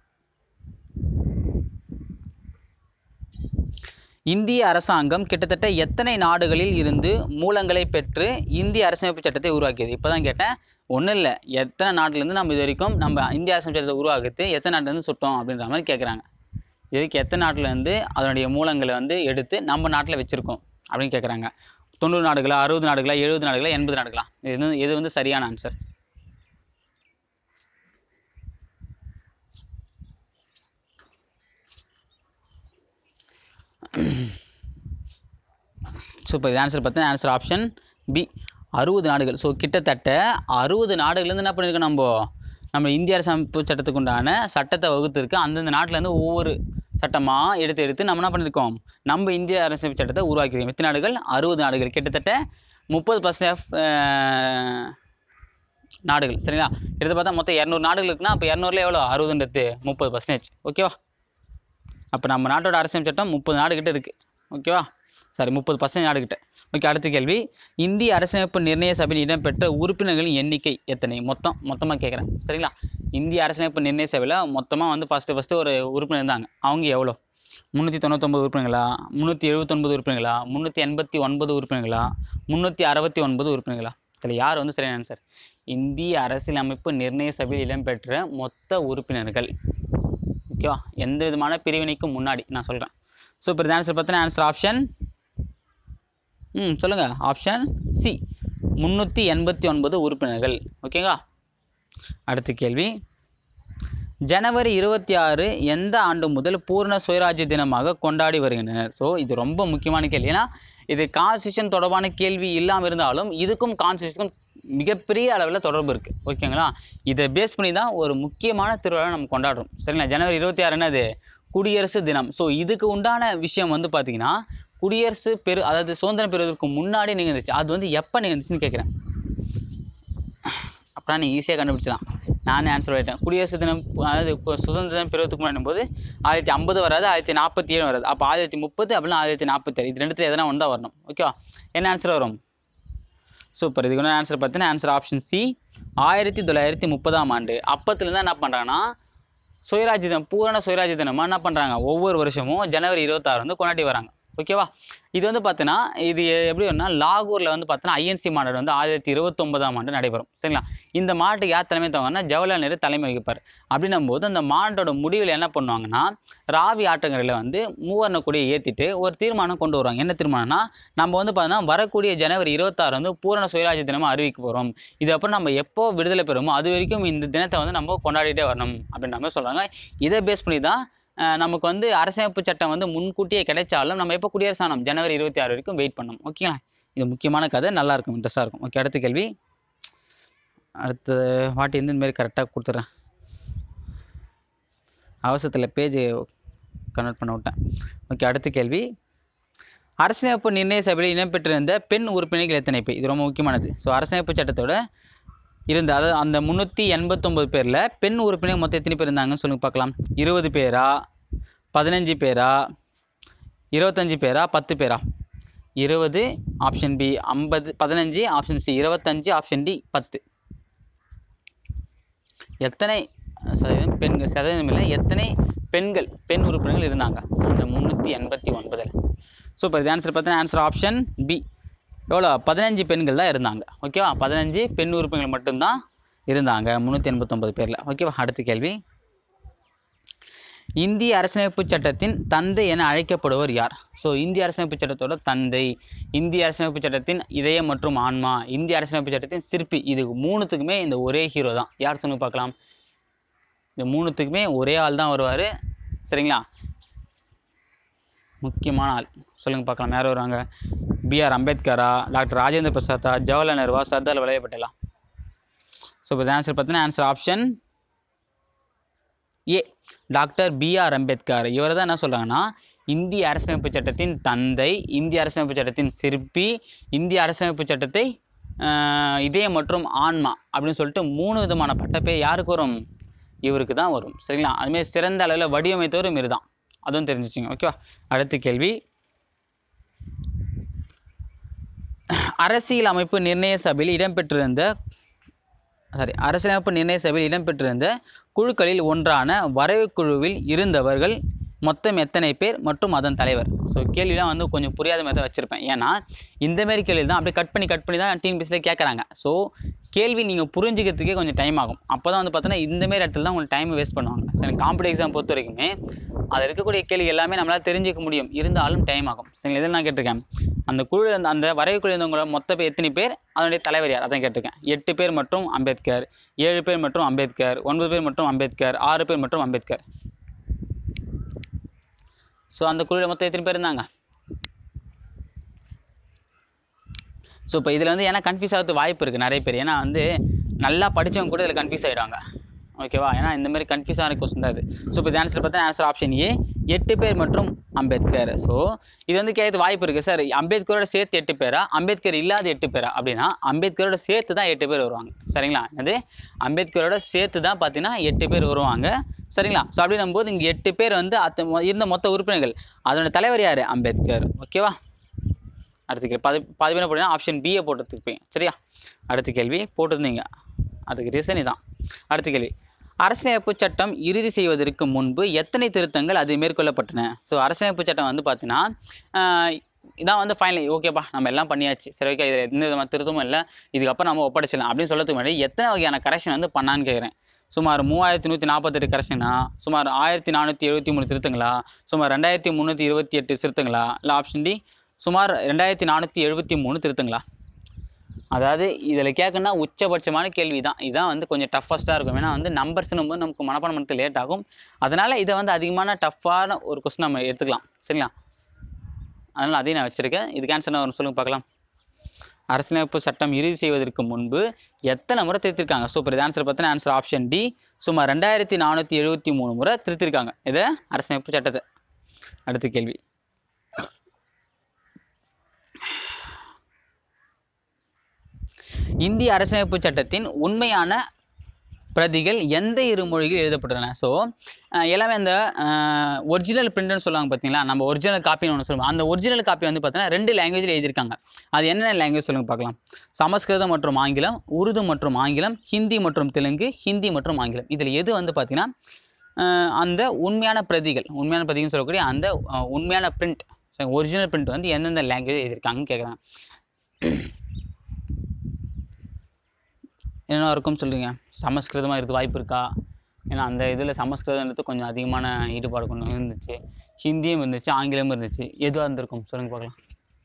இந்திய அரசாங்கம் கிட்டத்தட்ட எத்தனை நாடுகளில் இருந்து மூலங்களை பெற்று இந்திய அரசியலமைப்பு சட்டத்தை உருவாக்கியது? இப்போ தான் கேட்டேன், ஒன்றும் இல்லை, எத்தனை நாட்டிலேருந்து நம்ம இது வரைக்கும் நம்ம இந்திய அரசியல் சட்டத்தை உருவாக்குறது எத்தனை நாட்டிலேருந்து சுட்டோம் அப்படின்ற மாதிரி கேட்குறாங்க. இது வரைக்கும் எத்தனை நாட்டிலேருந்து அதனுடைய மூலங்களை வந்து எடுத்து நம்ம நாட்டில் வச்சுருக்கோம் அப்படின்னு கேட்குறாங்க. தொண்ணூறு நாடுகளா, அறுபது நாடுகளா, எழுபது நாடுகளா, எண்பது நாடுகளா? இது எது வந்து சரியான ஆன்சர்? சூப்பர். இது ஆன்சர் பார்த்தீங்கன்னா ஆன்சர் ஆப்ஷன் பி அறுபது நாடுகள். ஸோ கிட்டத்தட்ட அறுபது நாடுகள்லேருந்து என்ன பண்ணியிருக்கோம், நம்ம நம்ம இந்திய அரசமைப்பு சட்டத்துக்கு உண்டான சட்டத்தை வகுத்திருக்கு. அந்தந்த நாட்டிலேருந்து ஒவ்வொரு சட்டமாக எடுத்து எடுத்து நம்ம என்ன பண்ணியிருக்கோம், நம்ம இந்திய அரசியல் சட்டத்தை உருவாக்கியிருக்கோம். எத்தனை நாடுகள்? அறுபது நாடுகள். கிட்டத்தட்ட முப்பது பர்சன்ட் ஆஃப் நாடுகள். சரிங்களா, எடுத்து பார்த்தா மொத்தம் இரநூறு நாடுகள் இருக்குன்னா அப்போ இரநூறுல எவ்வளோ, அறுபதுன்றது முப்பது பர்சன்டேஜ். ஓகேவா, அப்போ நம்ம நாட்டோட அரசியல் சட்டம் முப்பது நாடுகிட்ட இருக்குது. ஓகேவா, சாரி முப்பது பர்சன்ட் நாடுகிட்ட. ஓகே, அடுத்த கேள்வி, இந்திய அரசியலமைப்பு நிர்ணய சபையில் இடம்பெற்ற உறுப்பினர்களின் எண்ணிக்கை எத்தனை? மொத்தம் மொத்தமாக கேட்குறேன். சரிங்களா, இந்திய அரசியலமைப்பு நிர்ணய சபையில் மொத்தமாக வந்து ஃபஸ்ட்டு ஃபஸ்ட்டு ஒரு உறுப்பினர் இருந்தாங்க. அவங்க எவ்வளோ? முந்நூற்றி தொண்ணூற்றொம்பது உறுப்பினர்களா, முந்நூற்றி எழுபத்தொன்பது உறுப்பினர்களா, முந்நூற்றி எண்பத்தி ஒன்பது உறுப்பினர்களா, முந்நூற்றி அறுபத்தி ஒன்பது உறுப்பினர்களா? இதில் யார் வந்து சரியான ஆன்சர்? இந்திய அரசியலமைப்பு நிர்ணய சபையில் இடம்பெற்ற மொத்த உறுப்பினர்கள். ஓகேவா, எந்த விதமான பிரிவினைக்கும் முன்னாடி நான் சொல்கிறேன். ஸோ இப்போ இந்த ஆன்சர் பார்த்தீங்கன்னா ஆன்சர் ஆப்ஷன் ம் சொல்லுங்கள், ஆப்ஷன் சி முந்நூற்றி எண்பத்தி ஒன்பது உறுப்பினர்கள். ஓகேங்களா, அடுத்த கேள்வி, ஜனவரி இருபத்தி ஆறு எந்த ஆண்டு முதல் பூர்ண சுயராஜ்ய தினமாக கொண்டாடி வருகின்றனர்? ஸோ இது ரொம்ப முக்கியமான கேள்வி. ஏன்னா இது கான்ஸ்டியூஷன் தொடர்பான கேள்வி இல்லாமல் இருந்தாலும் இதுக்கும் கான்ஸ்டியூஷனுக்கும் மிகப்பெரிய அளவில் தொடர்பு இருக்குது. ஓகேங்களா, இதை பேஸ் பண்ணி தான் ஒரு முக்கியமான திருவிழா நம்ம கொண்டாடுறோம். சரிங்களா, ஜனவரி இருபத்தி ஆறு என்னது? குடியரசு தினம். ஸோ இதுக்கு உண்டான விஷயம் வந்து பார்த்திங்கன்னா குடியரசு பெரு அதாவது சுதந்திரம் பெறுவதற்கு முன்னாடி நிகழ்ந்துச்சு. அது வந்து எப்போ நிகழ்ந்துச்சுன்னு கேட்குறேன். அப்படின்னா நீங்கள் ஈஸியாக கண்டுபிடிச்சலாம். நானே ஆன்சர் பண்ணிட்டேன். குடியரசு தினம் அதாவது சுதந்திரம் பெறுவதற்கு முன்னாடி போது ஆயிரத்தி ஐம்பது வராது, ஆயிரத்தி நாற்பத்தி ஏழு வராது. அப்போ ஆயிரத்தி முப்பது அப்படின்னா ஆயிரத்தி நாற்பத்தி ஏழு இது ரெண்டுத்தில் எதனா ஒன்று தான் வரணும். ஓகேவா, என்ன ஆன்சர் வரும்? சூப்பர். இதுக்கு ஒன்று ஆன்சர் பார்த்தீங்கன்னா ஆன்சர் ஆப்ஷன் சி ஆயிரத்தி தொள்ளாயிரத்தி முப்பதாம் ஆண்டு. அப்பத்துலேருந்து என்ன பண்ணுறாங்கன்னா சுயராஜ்ய தினம், பூரண சுயராஜ்ய தினமாக என்ன பண்ணுறாங்க, ஒவ்வொரு வருஷமும் ஜனவரி இருபத்தாறு வந்து கொண்டாடி வராங்க. ஓகேவா? இது வந்து பார்த்தீங்கன்னா இது எப்படி வரும்னா லாகூரில் வந்து பார்த்தீங்கன்னா ஐஎன்சி மாநாடு வந்து ஆயிரத்தி இருபத்தொன்பதாம் ஆண்டு நடைபெறும். சரிங்களா? இந்த மாநாட்டுக்கு யார் தலைமை தாங்கன்னா ஜவஹர்லால் நேரு தலைமை வகிப்பார். அப்படின்னும் போது அந்த மாநாட்டோட முடிவில் என்ன பண்ணுவாங்கன்னா ராவி ஆற்றங்கரையில் வந்து மூவர்ண கொடியை ஏற்றிட்டு ஒரு தீர்மானம் கொண்டு வருவாங்க. என்ன தீர்மானம்னா நம்ம வந்து பார்த்தீங்கன்னா வரக்கூடிய ஜனவரி இருபத்தாறு வந்து பூரண சுயராஜ்ய தினமாக அறிவிக்க போகிறோம். இதுக்கப்புறம் நம்ம எப்போ விடுதலை பெறுமோ அது வரைக்கும் இந்த தினத்தை வந்து நம்ம கொண்டாடிட்டே வரணும் அப்படின்ற மாதிரி சொல்கிறாங்க. இதை பேஸ் பண்ணி தான் நமக்கு வந்து அரசமைப்பு சட்டம் வந்து முன்கூட்டியே கிடைச்சாலும் நம்ம எப்போ குடியரசானோம் ஜனவரி இருபத்தி ஆறு வரைக்கும் வெயிட் பண்ணணும். ஓகேங்களா? இது முக்கியமான கதை, நல்லா இருக்கும், இன்ட்ரெஸ்ட்டாக இருக்கும். ஓகே, அடுத்த கேள்வி. அடுத்த வாட்டி இந்த மாரி கரெக்டாக கொடுத்துட்றேன். அவசரத்தில் பேஜ் கன்வெர்ட் பண்ண விட்டேன். ஓகே, அடுத்த கேள்வி. அரசமைப்பு நிர்ணய சபையில் இடம்பெற்றிருந்த பெண் உறுப்பினர்கள் எத்தனை பேர்? இது ரொம்ப முக்கியமானது. ஸோ அரசமைப்பு சட்டத்தோட இருந்த அதாவது அந்த முந்நூற்றி எண்பத்தொம்பது பேரில் பெண் உறுப்பினர் மொத்தம் எத்தனை பேர் இருந்தாங்கன்னு சொல்லுங்க பார்க்கலாம். இருபது பேரா, பதினஞ்சு பேரா, இருபத்தஞ்சி பேரா, பத்து பேரா? இருபது ஆப்ஷன் பி, ஐம்பது பதினஞ்சு ஆப்ஷன் சி, இருபத்தஞ்சு ஆப்ஷன் டி, பத்து. எத்தனை சதவீதம் பெண்கள், சதவீதம் இல்லை, எத்தனை பெண்கள் பெண் உறுப்பினர்கள் இருந்தாங்க இந்த முந்நூற்றி எண்பத்தி ஒன்பதில்? சூப்பர். இது ஆன்சர் பார்த்தீங்கன்னா ஆன்சர் ஆப்ஷன் பி. எவ்வளோ? பதினஞ்சு பெண்கள் தான் இருந்தாங்க. ஓகேவா? பதினஞ்சு பெண் உறுப்பினர்கள் மட்டும்தான் இருந்தாங்க முந்நூற்றி எண்பத்தொம்பது பேரில். ஓகேவா? அடுத்த கேள்வி. இந்திய அரசமைப்பு சட்டத்தின் தந்தை என அழைக்கப்படுவர் யார்? ஸோ இந்திய அரசமைப்பு சட்டத்தோட தந்தை, இந்திய அரசமைப்பு சட்டத்தின் இதயம் மற்றும் ஆன்மா, இந்திய அரசமைப்பு சட்டத்தின் சிற்பி, இது மூணுத்துக்குமே இந்த ஒரே ஹீரோ தான். யார் சொல்லுங்க பார்க்கலாம். இந்த மூணுத்துக்குமே ஒரே ஆள் தான் வருவார். சரிங்களா? முக்கியமான ஆள் சொல்லுங்கள் பார்க்கலாம். யார் வருவாங்க? பிஆர் அம்பேத்கரா, டாக்டர் ராஜேந்திர பிரசாத்தா, ஜவஹர்லால் நேருவா, சர்தார் வல்லபாய் பட்டேலா? ஸோ இப்போ ஆன்சர் பார்த்தீங்கன்னா answer option A, doctor B R Ambedkar. இவர் தான் என்ன சொல்கிறாங்கன்னா இந்திய அரசமைப்பு சட்டத்தின் தந்தை, இந்திய அரசமைப்பு சட்டத்தின் சிற்பி, இந்திய அரசமைப்பு சட்டத்தை இதயம் மற்றும் ஆன்மா அப்படின்னு சொல்லிட்டு மூணு விதமான பட்டப்பேர் யாருக்கு வரும்? இவருக்கு தான் வரும். சரிங்களா? அதுமாரி சிறந்த அளவில் வடிவமைத்தவரும் இவர் தான், அதுவும் தெரிஞ்சிச்சிங்க. ஓகேவா? அடுத்த கேள்வி. அரசியல் அமைப்பு நிர்ணய சபையில் இடம்பெற்றிருந்த சாரி அரசியலமைப்பு நிர்ணய சபையில் இடம்பெற்றிருந்த குழுக்களில் ஒன்றான வரைவு குழுவில் இருந்தவர்கள் மொத்தம் எத்தனை பேர் மற்றும் அதன் தலைவர்? ஸோ கேள்விலாம் வந்து கொஞ்சம் புரியாத மாதிரி தான் வச்சுருப்பேன். ஏன்னா இந்தமாரி கேள்வி தான் அப்படியே கட் பண்ணி கட் பண்ணி தான் டிஎன்பிஎஸ்சியில் கேட்குறாங்க. ஸோ கேள்வி நீங்கள் புரிஞ்சிக்கிறதுக்கே கொஞ்சம் டைம் ஆகும். அப்போ தான் வந்து பார்த்தோன்னா இந்தமாரி இடத்துல தான் உங்களுக்கு டைம் வேஸ்ட் பண்ணுவாங்க. சரி, காம்படிட்டிவ் எக்ஸாம் பொறுத்த வரைக்குமே அதில் இருக்கக்கூடிய கேள்வி எல்லாமே நம்மளால் தெரிஞ்சிக்க முடியும், இருந்தாலும் டைம் ஆகும். சரி, இதில் நான் கேட்டிருக்கேன் அந்த குழுவில் இருந்த அந்த வரைவு குழு இருந்தவங்களோட மொத்த பேர் எத்தனை பேர், அதனுடைய தலைவர் யார், அதான் கேட்டிருக்கேன். எட்டு பேர் மற்றும் அம்பேத்கர், ஏழு பேர் மற்றும் அம்பேத்கர், ஒன்பது பேர் மற்றும் அம்பேத்கர், ஆறு பேர் மற்றும் அம்பேத்கர். ஸோ அந்த குழுவில் மொத்தம் எத்தனை பேர் இருந்தாங்க? ஸோ இப்போ இதில் வந்து ஏன்னா கன்ஃபியூஸ் ஆகிறது வாய்ப்பு இருக்குது நிறைய பேர். ஏன்னா வந்து நல்லா படித்தவங்க கூட இதில் கன்ஃபியூஸ் ஆகிடுவாங்க. ஓகேவா? ஏன்னா இந்தமாதிரி கன்ஃபியூஸ் ஆகிற கொஸ்டின் தான் இது. ஸோ இப்போ இது ஆன்சர் பார்த்தா ஆன்சர் ஆப்ஷன் ஏ, எட்டு பேர் மற்றும் அம்பேத்கர். ஸோ இது வந்து கேட்கறது வாய்ப்பு இருக்குது. சார் அம்பேத்கரோட சேர்த்து எட்டு பேரா, அம்பேத்கர் இல்லாத எட்டு பேரா அப்படின்னா அம்பேத்கரோட சேர்த்து தான் எட்டு பேர் வருவாங்க. சரிங்களா? அது அம்பேத்கரோட சேர்த்து தான் பார்த்தீங்கன்னா எட்டு பேர் வருவாங்க. சரிங்களா? ஸோ அப்படின்னும் போது இங்கே எட்டு பேர் வந்து அத்த இருந்த மொத்த உறுப்பினர்கள், அதோட தலைவர் யார்? அம்பேத்கர். ஓகேவா? அடுத்த கேள்வி. பதி பாதி பேர் போட்டீங்கன்னா ஆப்ஷன் பியை போட்டுருப்பீங்க. சரியா? அடுத்த கேள்வி போட்டிருந்தீங்க, அதுக்கு ரீசன் இதான். அடுத்த கேள்வி. அரசியலமைப்பு சட்டம் இறுதி செய்வதற்கு முன்பு எத்தனை திருத்தங்கள் அது மேற்கொள்ளப்பட்டன? ஸோ அரசியலமைப்பு சட்டம் வந்து பார்த்தீங்கன்னா இதான் வந்து ஃபைனல். ஓகேப்பா, நம்ம எல்லாம் பண்ணியாச்சு, சரி ஓகே, இதில் எந்த விதமான திருத்தமும் இல்லை, இதுக்கப்புறம் நம்ம ஒப்படைச்சிடலாம் அப்படின்னு சொல்கிறதுக்கு முன்னாடி எத்தனை வகையான கரெக்ஷன் வந்து பண்ணான்னு கேட்குறேன். சுமார் மூவாயிரத்தி நூற்றி நாற்பத்தெட்டு கரெக்ஷனா, சுமார் ஆயிரத்தி நானூற்றி எழுபத்தி மூணு திருத்தங்களா, சுமார் ரெண்டாயிரத்தி முந்நூற்றி இருபத்தி எட்டு திருத்தங்களா, இல்லை ஆப்ஷன் டி சுமார் ரெண்டாயிரத்தி நானூற்றி எழுபத்தி மூணு திருத்தங்களா? அதாவது இதில் கேட்கணுன்னா உச்சபட்சமான கேள்வி தான். இதுதான் வந்து கொஞ்சம் டஃபஸ்ட்டாக இருக்கும். ஏன்னா வந்து நம்பர்ஸ்னும் போது நமக்கு மனப்பாடம் பண்ணுறது லேட் ஆகும். அதனால் இதை வந்து அதிகமான டஃப்பான ஒரு கொஸ்டின் நம்ம எடுத்துக்கலாம். சரிங்களா? அதனால் அதையும் நான் வச்சுருக்கேன். இதுக்கு ஆன்சர் நான் சொல்லுங்க பார்க்கலாம். அரசியலமைப்பு சட்டம் இறுதி செய்வதற்கு முன்பு எத்தனை முறை திருத்திருக்காங்க? சூப்பர். இது ஆன்சர் பார்த்தீங்கன்னா ஆன்சர் ஆப்ஷன் டி, சுமார் ரெண்டாயிரத்தி நானூற்றி எழுபத்தி மூணு முறை திருத்திருக்காங்க இதை அரசியலமைப்பு சட்டத்தை. அடுத்த கேள்வி. இந்திய அரசியலமைப்பு சட்டத்தின் உண்மையான பிரதிகள் எந்த இரு மொழிகள் எழுதப்பட்டுள்ளன? ஸோ எல்லாமே அந்த ஒரிஜினல் பிரிண்ட்னு சொல்லுவாங்க பார்த்தீங்களா, நம்ம ஒரிஜினல் காப்பின்னு ஒன்று சொல்லுவோம். அந்த ஒரிஜினல் காப்பி வந்து பார்த்தீங்கன்னா ரெண்டு லாங்குவேஜில் எழுதியிருக்காங்க. அது என்னென்ன லாங்குவேஜ் சொல்லுங்க பார்க்கலாம். சமஸ்கிருதம் மற்றும் ஆங்கிலம், உருது மற்றும் ஆங்கிலம், ஹிந்தி மற்றும் தெலுங்கு, ஹிந்தி மற்றும் ஆங்கிலம். இதில் எது வந்து பார்த்தீங்கன்னா அந்த உண்மையான பிரதிகள், உண்மையான பிரதிகள்னு சொல்லக்கூடிய அந்த உண்மையான பிரிண்ட் சரி, ஒரிஜினல் பிரிண்ட் வந்து எந்தெந்த லாங்குவேஜ் எழுதியிருக்காங்கன்னு கேட்குறாங்க. என்ன இருக்கும்னு சொல்லுங்க. சமஸ்கிருதமாக இருக்கு வாய்ப்பு இருக்கா? ஏன்னா அந்த இதில் சமஸ்கிருதன்றது கொஞ்சம் அதிகமான ஈடுபாடு கொண்டு இருந்துச்சு. ஹிந்தியும் இருந்துச்சு, ஆங்கிலமும் இருந்துச்சு. எதுவாக இருந்திருக்கும் சொல்லுங்கள் பார்க்கலாம்.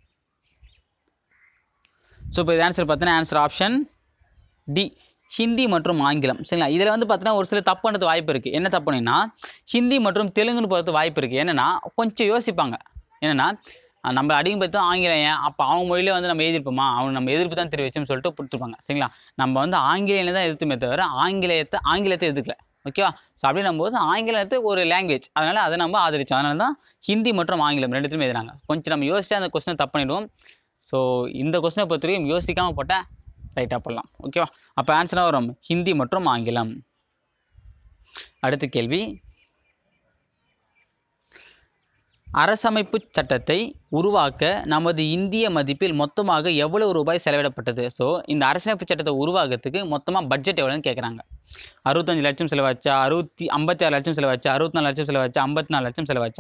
ஸோ இப்போ இது ஆன்சர் பார்த்தீங்கன்னா ஆன்சர் ஆப்ஷன் டி, ஹிந்தி மற்றும் ஆங்கிலம். சரிங்களா? இதில் வந்து பார்த்தீங்கன்னா ஒரு சில தப்பு பண்ணுறது வாய்ப்பு இருக்குது. என்ன தப்புனா ஹிந்தி மற்றும் தெலுங்குன்னு போகிறது வாய்ப்பு இருக்குது. என்னென்னா கொஞ்சம் யோசிப்பாங்க. என்னென்னா நம்ம அதிகம் பார்த்து ஆங்கிலம் ஏன் அப்போ அவங்க மொழியிலே வந்து நம்ம எழுதிருப்போமா, அவங்க நம்ம எதிர்ப்பு தான் தெரிவிச்சோம்னு சொல்லிட்டு கொடுத்துருப்பாங்க. சரிங்களா? நம்ம வந்து ஆங்கிலேயில தான் எதிர்த்துமே தவிர ஆங்கிலேயத்தை ஆங்கிலத்தை எதிர்க்கல. ஓகேவா? ஸோ அப்படி நம்போது ஆங்கிலத்தை ஒரு லாங்குவேஜ், அதனால் அதை நம்ம ஆதரிச்சோம். அதனால தான் ஹிந்தி மற்றும் ஆங்கிலம் ரெண்டுத்துலையும் எழுதுறாங்க. கொஞ்சம் நம்ம யோசிச்சா அந்த கொஸ்டினை தப்பு பண்ணிடுவோம். ஸோ இந்த கொஸ்டினை பொறுத்த வரைக்கும் யோசிக்காமல் போட்டால் ரைட்டாக போடலாம். ஓகேவா? அப்போ ஆன்சராக வரும் ஹிந்தி மற்றும் ஆங்கிலம். அடுத்த கேள்வி, அரசமைப்பு சட்டத்தை உருவாக்க நமது இந்திய மதிப்பில் மொத்தமாக எவ்வளவு ரூபாய் செலவிடப்பட்டது? ஸோ இந்த அரசமைப்பு சட்டத்தை உருவாக்கிறதுக்கு மொத்தமாக பட்ஜெட் எவ்வளோன்னு கேட்குறாங்க. அறுபத்தஞ்சு லட்சம் செலவாச்சா, அறுபத்தி ஐம்பத்தி ஆறு லட்சம் செலவாச்சா, அறுபத்தி நாலு லட்சம் செலவாச்சா, ஐம்பத்தி நாலு லட்சம் செலவாச்சா?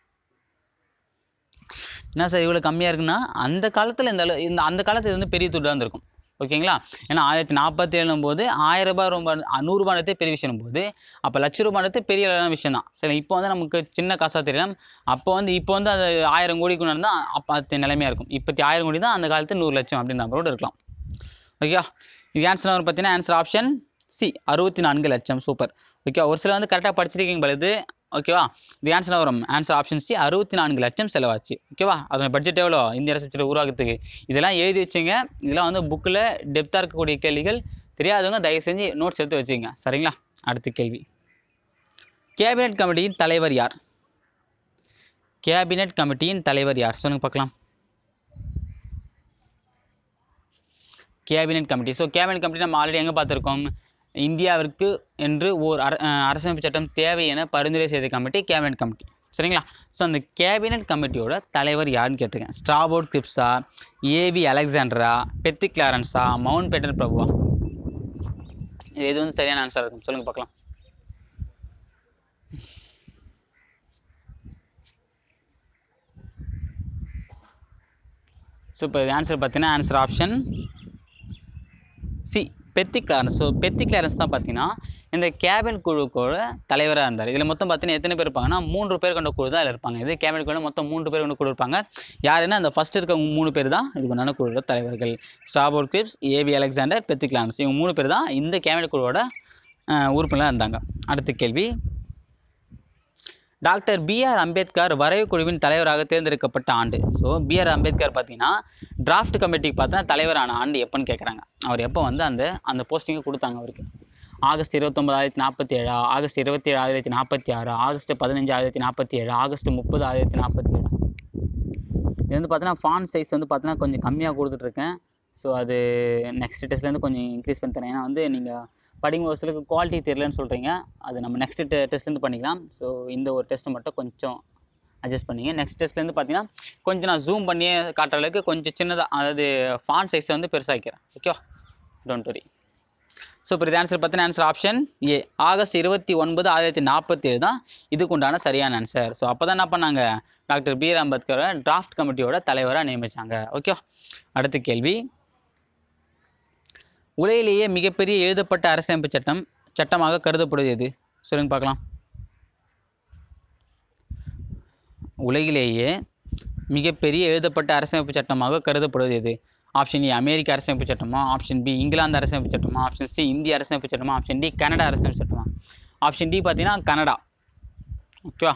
என்ன சார் இவ்வளோ கம்மியாக இருக்குன்னா, அந்த காலத்தில் இந்த இந்த அந்த காலத்தில் வந்து பெரிய துட்டு தான் இருந்திருக்கும். ஓகேங்களா? ஏன்னா ஆயிரத்தி நாற்பத்தி ஏழும் போது ஆயிரம் ரூபாய் ரொம்ப நூறுரூபானதே பெரிய விஷயம் போது, அப்போ லட்ச ரூபானது பெரிய விஷயம் தான். சரி, இப்போ வந்து நமக்கு சின்ன காசாக தெரியலாம். அப்போ வந்து இப்போ வந்து அது ஆயிரம் கோடிக்கு நடந்தால் அப்போ அது நிலைமையாக இருக்கும். இப்போத்தி ஆயிரம் கோடி தான், அந்த காலத்து நூறு லட்சம் அப்படின்ற கூட இருக்கலாம். ஓகேவா? இது ஆன்சர் வரும் பார்த்தீங்கன்னா ஆன்சர் ஆப்ஷன் சி, அறுபத்தி நான்கு லட்சம். சூப்பர். ஓகேவா? ஒரு சில வந்து கரெக்டாக படிச்சிருக்கீங்க பொழுது. ஓகேவா? இது ஆன்சர் வரும் ஆன்சர் ஆப்ஷன் சி, அறுபத்தி நான்கு லட்சம் செலவாச்சு. ஓகேவா? அதோட பட்ஜெட் எவ்வளோ இந்திய அரசு சட்டம் உருவாக்குறதுக்கு? இதெல்லாம் எழுதி வச்சுங்க. இதெல்லாம் வந்து புக்கில் டெப்த்தாக இருக்கக்கூடிய கேள்விகள். தெரியாதவங்க தயவு செஞ்சு நோட்ஸ் எடுத்து வச்சுங்க. சரிங்களா? அடுத்த கேள்வி, கேபினெட் கமிட்டியின் தலைவர் யார்? கேபினெட் கமிட்டியின் தலைவர் யார் சொல்லுங்க பார்க்கலாம். Cabinet committee. So cabinet committee நம்ம ஆல்ரெடி எங்கே பார்த்துருக்கோம்? இந்தியாவிற்கு என்று ஓர் அர அரசமைப்பு சட்டம் தேவை என பரிந்துரை செய்த கமிட்டி கேபினெட் கமிட்டி. சரிங்களா? ஸோ அந்த கேபினெட் கமிட்டியோட தலைவர் யாருன்னு கேட்டிருக்கேன். ஸ்ட்ராபோர்ட் கிப்ஸா, ஏவி அலெக்சாண்டரா, பெத்தி கிளாரன்ஸா, மவுண்ட் பேட்டன் பிரபுவா? இது வந்து சரியான ஆன்சர் இருக்கும். சொல்லுங்கள் பார்க்கலாம். ஸோ இப்போ ஆன்சர் பார்த்தீங்கன்னா answer option C, Pethick Clarence. So Pethick Clarence தான் பார்த்தீங்கன்னா இந்த கேபினட் குழுக்கோட தலைவராக இருந்தார். இதில் மொத்தம் பார்த்தீங்கன்னா எத்தனை பேர் இருப்பாங்கன்னா மூன்று பேர் கொண்ட குழு தான் இதில் இருப்பாங்க. இது கேபினட் குழு மொத்தம் மூன்று பேர் கொண்ட குழு இருப்பாங்க. யாருன்னா அந்த ஃபஸ்ட் இருக்க மூணு பேர் தான் இதுக்கு உண்டான குழுவோட தலைவர்கள். Stafford Gibbs, A V Alexander, Pethick Clarence. இவங்க மூணு பேர் தான் இந்த கேபினட் குழுவோட உறுப்பினராக இருந்தாங்க. அடுத்த கேள்வி, டாக்டர் பி ஆர் அம்பேத்கர் வரைவு குழுவின் தலைவராக தேர்ந்தெடுக்கப்பட்ட ஆண்டு. ஸோ பி ஆர் அம்பேத்கர் பார்த்தீங்கன்னா டிராஃப்ட் கமிட்டிக்கு பார்த்தீங்கன்னா தலைவரான ஆண்டு எப்போன்னு கேட்குறாங்க. அவர் எப்போ வந்து அந்த அந்த போஸ்டிங்கை கொடுத்தாங்க அவருக்கு? ஆகஸ்ட் இருபத்தொம்பது ஆயிரத்தி நாற்பத்தி ஏழா, ஆகஸ்ட் இருபத்தி ஏழு ஆயிரத்தி நாற்பத்தி ஆறு, ஆகஸ்ட் பதினஞ்சு ஆயிரத்தி நாற்பத்தி ஏழு, ஆகஸ்ட் முப்பது ஆயிரத்தி நாற்பத்தி ஏழு. இது வந்து பார்த்தீங்கன்னா ஃபாண்ட் சைஸ் வந்து பார்த்தீங்கன்னா கொஞ்சம் கம்மியாக கொடுத்துட்ருக்கேன். ஸோ அது நெக்ஸ்ட் டெஸ்ட்லேருந்து கொஞ்சம் இன்க்ரீஸ் பண்ணி தரேன். ஏன்னா வந்து நீங்கள் படிக்கும் ஒரு சிலருக்கு குவாலிட்டி தெரியலன்னு சொல்கிறீங்க. அது நம்ம நெக்ஸ்ட் டெ டெஸ்ட்லேருந்து பண்ணிக்கலாம். ஸோ இந்த ஒரு டெஸ்ட்டு மட்டும் கொஞ்சம் அட்ஜஸ்ட் பண்ணிங்க. நெக்ஸ்ட் டெஸ்ட்லேருந்து பார்த்தீங்கன்னா கொஞ்சம் நான் ஜூம் பண்ணியே காட்டுற அளவுக்கு கொஞ்சம் சின்னதாக, அதாவது ஃபாண்ட் சைஸை வந்து பெருசாக்கிறேன். ஓகேவா? Don't worry. ஸோ இப்போ இது ஆன்சர் பார்த்தீங்கன்னா ஆன்சர் ஆப்ஷன் ஏ, ஆகஸ்ட் இருபத்தி ஒன்பது ஆயிரத்தி நாற்பத்தி ஏழு தான் இதுக்கு உண்டான சரியான ஆன்சர். ஸோ அப்போ தான் என்ன பண்ணாங்க? டாக்டர் பி ஆர் அம்பேத்கரை டிராஃப்ட் கமிட்டியோட தலைவராக நியமித்தாங்க. ஓகே. அடுத்த கேள்வி, உலகிலேயே மிகப்பெரிய எழுதப்பட்ட அரசியலமைப்பு சட்டம் சட்டமாக கருதப்படுவது எது? சொல்லுங்க பார்க்கலாம். உலகிலேயே மிகப்பெரிய எழுதப்பட்ட அரசியலமைப்பு சட்டமாக கருதப்படுவது எது? ஆப்ஷன் ஏ அமெரிக்க அரசியலமைப்பு சட்டமா, ஆப்ஷன் பி இங்கிலாந்து அரசியலமைப்பு சட்டமா, ஆப்ஷன் சி இந்திய அரசியலமைப்பு சட்டமா, ஆப்ஷன் டி கனடா அரசியலமைப்பு சட்டமா? ஆப்ஷன் டி பார்த்தீங்கன்னா கனடா. ஓகேவா?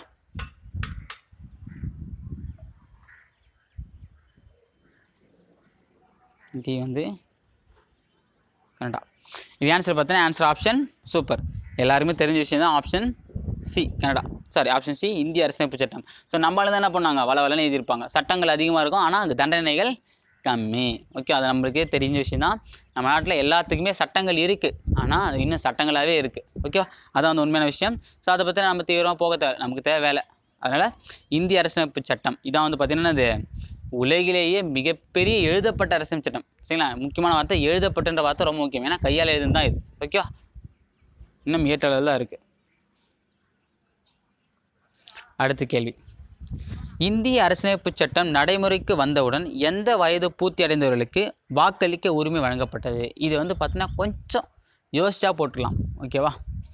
டி வந்து கனடா. இது ஆன்சர் பார்த்தீங்கன்னா ஆன்சர் ஆப்ஷன் சூப்பர், எல்லாருமே தெரிஞ்ச விஷயம் தான். Option C Canada, sorry option C இந்திய அரசியலமைப்பு சட்டம். ஸோ நம்மளால தான் என்ன பண்ணாங்க, வள வளன்னு எழுதியிருப்பாங்க. சட்டங்கள் அதிகமாக இருக்கும், ஆனால் அங்கே தண்டனைகள் கம்மி. ஓகே, அது நம்மளுக்கே தெரிஞ்ச விஷயம் தான். நம்ம நாட்டில் எல்லாத்துக்குமே சட்டங்கள் இருக்குது, ஆனால் அது இன்னும் சட்டங்களாகவே இருக்குது. ஓகேவா? அதான் வந்து உண்மையான விஷயம். ஸோ அதை பற்றி நம்ம தீவிரமாக போக தேவை, நமக்கு தேவை வேலை. அதனால் இந்திய அரசியலமைப்பு சட்டம் இதான் வந்து பார்த்திங்கன்னா இது உலகிலேயே மிகப்பெரிய எழுதப்பட்ட அரசியல் சட்டம். சரிங்களா? முக்கியமான வார்த்தை எழுதப்பட்டன்ற வார்த்தை ரொம்ப முக்கியம், ஏன்னா கையால் எழுதுன்னு தான் இது. ஓகேவா? இன்னும் ஏற்றளவில் தான் இருக்குது. அடுத்த கேள்வி, இந்திய அரசியலமைப்பு சட்டம் நடைமுறைக்கு வந்தவுடன் எந்த வயது பூர்த்தி அடைந்தவர்களுக்கு வாக்களிக்க உரிமை வழங்கப்பட்டது? இது வந்து பார்த்தீங்கன்னா கொஞ்சம் யோசிச்சா போட்டுக்கலாம். ஓகேவா?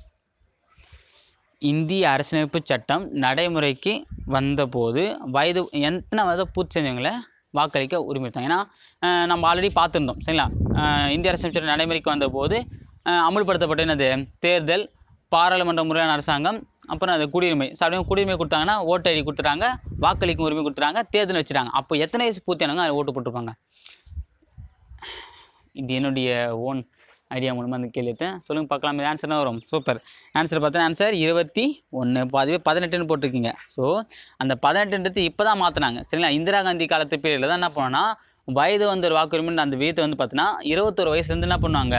இந்திய அரசியலமைப்பு சட்டம் நடைமுறைக்கு வந்தபோது வயது எத்தனை வயது பூர்த்தி செஞ்சவங்களை வாக்களிக்க உரிமை இருக்காங்க? ஏன்னா நம்ம ஆல்ரெடி பார்த்துருந்தோம் சரிங்களா. இந்திய அரசியலமைப்பு சட்டம் நடைமுறைக்கு வந்தபோது அமுல்படுத்தப்பட்ட என்னது தேர்தல், பாராளுமன்ற முறையான அரசாங்கம், அப்புறம் அது குடியுரிமை. ஸோ அப்படியே குடியுரிமை கொடுத்தாங்கன்னா ஓட்டு ஐடி கொடுத்துட்டாங்க, வாக்களிக்கும் உரிமை கொடுத்துட்டாங்க, தேர்தல் வச்சுட்டாங்க. அப்போ எத்தனை வயசு பூர்த்தியானவங்க அதில் ஓட்டு போட்டிருப்பாங்க? இது என்னுடைய ஓன் ஐடியா மூலமாக அந்த கேள்வி எடுத்தேன். சொல்லுங்கள் பார்க்கலாம். இது ஆன்சர் தான் வரும். சூப்பர். ஆன்சர் பார்த்தா ஆன்சர் இருபத்தி ஒன்று. இப்போ அதுவே பதினெட்டுன்னு போட்டிருக்கீங்க. ஸோ அந்த பதினெட்டுன்றது இப்போ தான் மாற்றினாங்க சரிங்களா. இந்திரா காந்தி காலத்து பீரியடில் தான் என்ன பண்ணோன்னா வயது வந்து ஒரு வாக்குரிமை அந்த வீதத்தை வந்து பார்த்தீங்கன்னா இருபத்தொரு வயசுலேருந்து என்ன பண்ணுவாங்க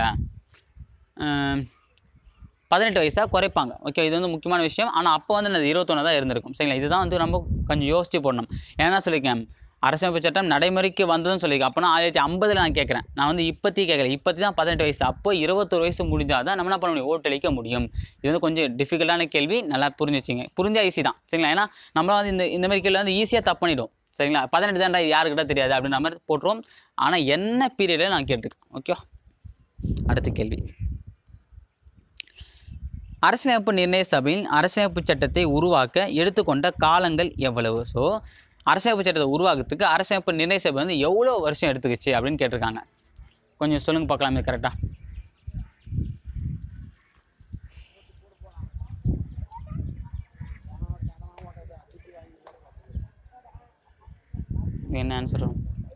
பதினெட்டு வயசாக குறைப்பாங்க. ஓகே, இது வந்து முக்கியமான விஷயம். ஆனால் அப்போ வந்து அது இருபத்தொன்று தான் இருந்திருக்கும் சரிங்களா. இதுதான் வந்து நம்ம கொஞ்சம் யோசிச்சு போடணும். ஏன்னா சொல்லியிருக்கேன் அரசியலமைப்பு சட்டம் நடைமுறைக்கு வந்ததுன்னு சொல்லியிருக்கேன். அப்போனா ஆயிரத்தி ஐம்பதில் நான் கேட்குறேன். நான் வந்து இப்போத்தி கேட்கல. இப்போத்தி தான் பதினெட்டு வயசு. அப்போ இருபத்தொரு வயசு முடிஞ்சால் தான் நம்ம என்ன பண்ண முடியும், ஓட்டளிக்க முடியும். இது வந்து கொஞ்சம் டிஃபிகல்ட்டான கேள்வி. நல்லா புரிஞ்சு வச்சுங்க. புரிஞ்சா ஈஸி தான் சரிங்களா. ஏன்னா நம்மளாம் வந்து இந்த இந்த மாதிரி கேள்வி வந்து ஈஸியாக தப்பு பண்ணிவிடும் சரிங்களா. பதினெட்டு தான்டா யாருக்கிட்ட தெரியாது அப்படின்ற மாதிரி போட்டுருவோம். ஆனால் என்ன பீரியடில் நான் கேட்டிருக்கேன். ஓகே, அடுத்த கேள்வி. அரசியலமைப்பு நிர்ணய சபையில் அரசியலமைப்பு சட்டத்தை உருவாக்க எடுத்துக்கொண்ட காலங்கள் எவ்வளவு? ஸோ அரசியலமைப்பு சட்டத்தை உருவாக்குறதுக்கு அரசியலமைப்பு நிர்ணய சபை வந்து எவ்வளோ வருஷம் எடுத்துக்கிச்சு அப்படின்னு கேட்டிருக்காங்க. கொஞ்சம் சொல்லுங்கள் பார்க்கலாமே கரெக்டாக. என்ன ஆன்சர்?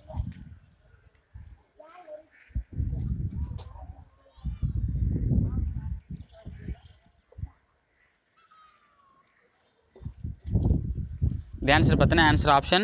இது ஆன்சர் பார்த்தீங்கன்னா ஆன்சர் ஆப்ஷன்.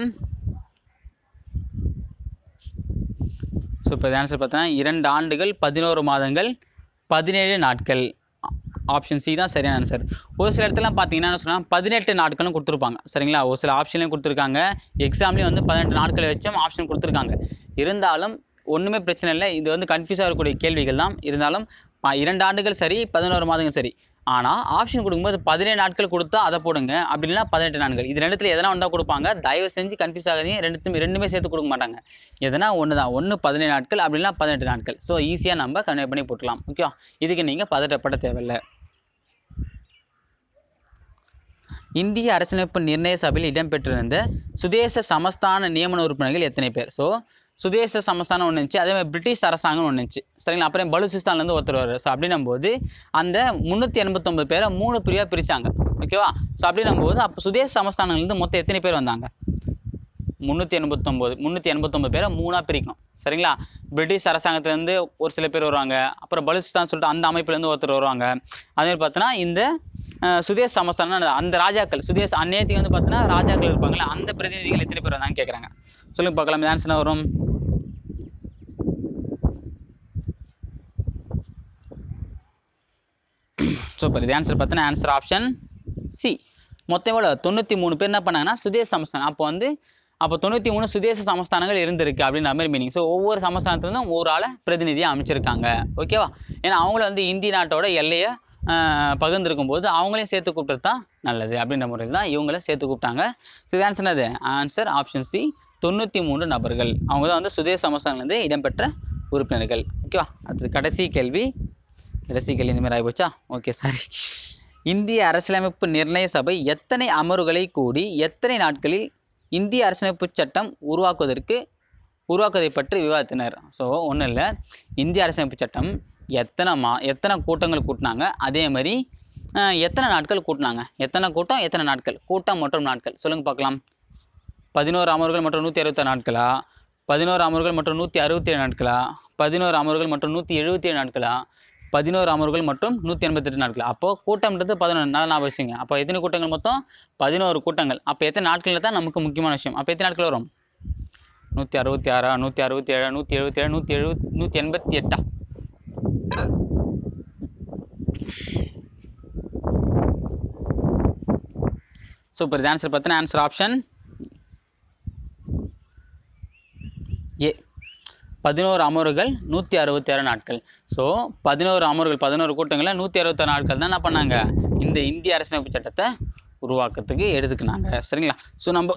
ஸோ இப்போ இது ஆன்சர் பார்த்தீங்கன்னா இரண்டு ஆண்டுகள் பதினோரு மாதங்கள் பதினேழு நாட்கள். ஆப்ஷன் சி தான் சரியான ஆன்சர். ஒரு சில இடத்துலாம் பார்த்தீங்கன்னா என்ன சொன்னால் பதினெட்டு நாட்களும் கொடுத்துருப்பாங்க சரிங்களா. ஒரு சில ஆப்ஷன்லையும் கொடுத்துருக்காங்க, எக்ஸாம்லேயும் வந்து பதினெட்டு நாட்களை வச்சும் ஆப்ஷன் கொடுத்துருக்காங்க. இருந்தாலும் ஒன்றுமே பிரச்சனை இல்லை. இது வந்து கன்ஃபியூஸாக இருக்கக்கூடிய கேள்விகள் தான். இருந்தாலும் இரண்டு ஆண்டுகள் சரி, பதினோரு மாதங்கள் சரி. ஆனால் ஆப்ஷன் கொடுக்கும்போது பதினேழு நாட்கள் கொடுத்தா அதை போடுங்க, அப்படி இல்லைனா பதினெட்டு நாட்கள். இது ரெண்டுத்தில் எதனா ஒன்றா கொடுப்பாங்க. தயவு செஞ்சு கன்ஃபியூஸ் ஆகாதீங்க. ரெண்டுத்துமே ரெண்டுமே சேர்த்து கொடுக்க மாட்டாங்க. எதனா ஒன்று தான். ஒன்று பதினேழு நாட்கள், அப்படி இல்லைனா பதினெட்டு நாட்கள். ஸோ ஈஸியாக நம்ம கன்வே பண்ணி போட்டுக்கலாம். ஓகே, இதுக்கு நீங்கள் பதட்டப்பட தேவையில்லை. இந்திய அரசியலமைப்பு நிர்ணய சபையில் இடம்பெற்றிருந்த சுதேச சமஸ்தான நியமன உறுப்பினர்கள் எத்தனை பேர்? ஸோ சுதேச சமஸ்தானம் ஒன்று இருந்துச்சு, அதே மாதிரி பிரிட்டிஷ் அரசாங்கம் ஒன்று இருந்துச்சு சரிங்களா. அப்புறம் பலூச்சிஸ்தான்லேருந்து ஒருத்தர் வர்றாரு. ஸோ அப்படின்னும் போது அந்த முந்நூற்றி எண்பத்தொம்பது பேரை மூணு பிரிவாக பிரித்தாங்க. ஓகேவா? ஸோ அப்படின்னும் போது அப்போ சுதேச சமஸ்தானங்கள்லேருந்து மொத்தம் எத்தனை பேர் வந்தாங்க? முந்நூற்றி எண்பத்தொம்போது முந்நூற்றி எண்பத்தொம்பது பேரை மூணாக பிரிக்கணும் சரிங்களா. பிரிட்டிஷ் அரசாங்கத்துலேருந்து ஒரு சில பேர் வருவாங்க, அப்புறம் பலூச்சிஸ்தான் சொல்லிட்டு அந்த அமைப்புலேருந்து ஒருத்தர் வருவாங்க. அதேமாதிரி பார்த்தோன்னா இந்த சுதேச சமஸ்தானம் அந்த ராஜாக்கள் சுதேச அந்நேரத்துக்கு வந்து பார்த்தீங்கன்னா ராஜாக்கள் இருப்பாங்களே, அந்த பிரதிநிதிகள் எத்தனை பேர் வந்தாங்க கேட்குறாங்க. சொல்லுங்க பார்க்கலாம். இது ஆன்சர் வரும். சூப்பர். இது ஆன்சர் பார்த்தீங்கன்னா ஆன்சர் ஆப்ஷன் சி. மொத்தம் எவ்வளோ? தொண்ணூற்றி மூணு பேர் என்ன பண்ணாங்கன்னா சுதேச சமஸ்தானம். அப்போ வந்து அப்போ தொண்ணூற்றி மூணு சுதேச சமஸ்தானங்கள் இருந்திருக்கு அப்படின்ற மாதிரி மீனிங். ஸோ ஒவ்வொரு சமஸ்தானத்துலேருந்தும் ஒரு ஆளை பிரதிநிதியாக அமைச்சிருக்காங்க. ஓகேவா? ஏன்னா அவங்கள வந்து இந்திய நாட்டோட எல்லையை பகிர்ந்துருக்கும் போது அவங்களையும் சேர்த்து கூப்பிட்டு தான் நல்லது அப்படின்ற முறையில் தான் இவங்கள சேர்த்து கூப்பிட்டாங்க. ஸோ இது ஆன்சர் அது ஆன்சர் ஆப்ஷன் சி. தொண்ணூற்றி மூன்று நபர்கள் அவங்க தான் வந்து சுதேச சமஸ்தானத்துலேருந்து இடம்பெற்ற உறுப்பினர்கள். ஓகேவா? அது கடைசி கேள்வி. கடைசி கேள்வி இந்த மாதிரி ஆகிப்போச்சா? Okay, sorry. இந்திய அரசியலமைப்பு நிர்ணய சபை எத்தனை அமர்வுகளை கூடி எத்தனை நாட்களில் இந்திய அரசியலமைப்பு சட்டம் உருவாக்குவதற்கு உருவாக்குவதை பற்றி விவாதித்தனர்? ஸோ ஒன்றும் இல்லை, இந்திய அரசியலமைப்பு சட்டம் எத்தனை மா எத்தனை கூட்டங்கள் கூட்டினாங்க, அதே மாதிரி எத்தனை நாட்கள் கூட்டினாங்க. எத்தனை கூட்டம், எத்தனை நாட்கள், கூட்டம் மற்றும் நாட்கள் சொல்லுங்கள் பார்க்கலாம். பதினோரு அமர்வுகள் மற்றும் நூற்றி அறுபத்தாறு நாட்களா, பதினோரு அமர்வுகள் மற்றும் நூற்றி அறுபத்தி ஏழு நாட்களா, பதினோரு அமர்வுகள் மற்றும் நூற்றி எழுபத்தி ஏழு நாட்களா, பதினோரு அமர்வுகள் மற்றும் நூற்றி எண்பத்தெட்டு நாட்கள். அப்போது கூட்டம்ன்றது பதினொன்று நாள் ஞாபகம் வச்சுங்க. அப்போ எத்தனை கூட்டங்கள்? மொத்தம் பதினோரு கூட்டங்கள். அப்போ எத்தனை நாட்கள் தான் நமக்கு முக்கியமான விஷயம். அப்போ எத்தனை நாட்கள் வரும்? நூற்றி அறுபத்தி ஆறா, நூற்றி அறுபத்தி ஏழா, நூற்றி எழுபத்தி ஏழு, நூற்றி எழுபத் நூற்றி எண்பத்தி எட்டா? சூப்பர். இது ஆன்சர் பார்த்தீங்கன்னா ஆன்சர் ஆப்ஷன் ஏ. பதினோரு அமர்வுகள் நூற்றி அறுபத்தி ஆறு நாட்கள். ஸோ பதினோரு அமர்வுகள் பதினோரு கூட்டங்களில் நூற்றி அறுபத்தாறு நாட்கள் தான் என்ன பண்ணாங்க, இந்த இந்திய அரசியலமைப்பு சட்டத்தை உருவாக்கத்துக்கு எடுத்துக்கினாங்க. சரிங்களா? ஸோ நம்ம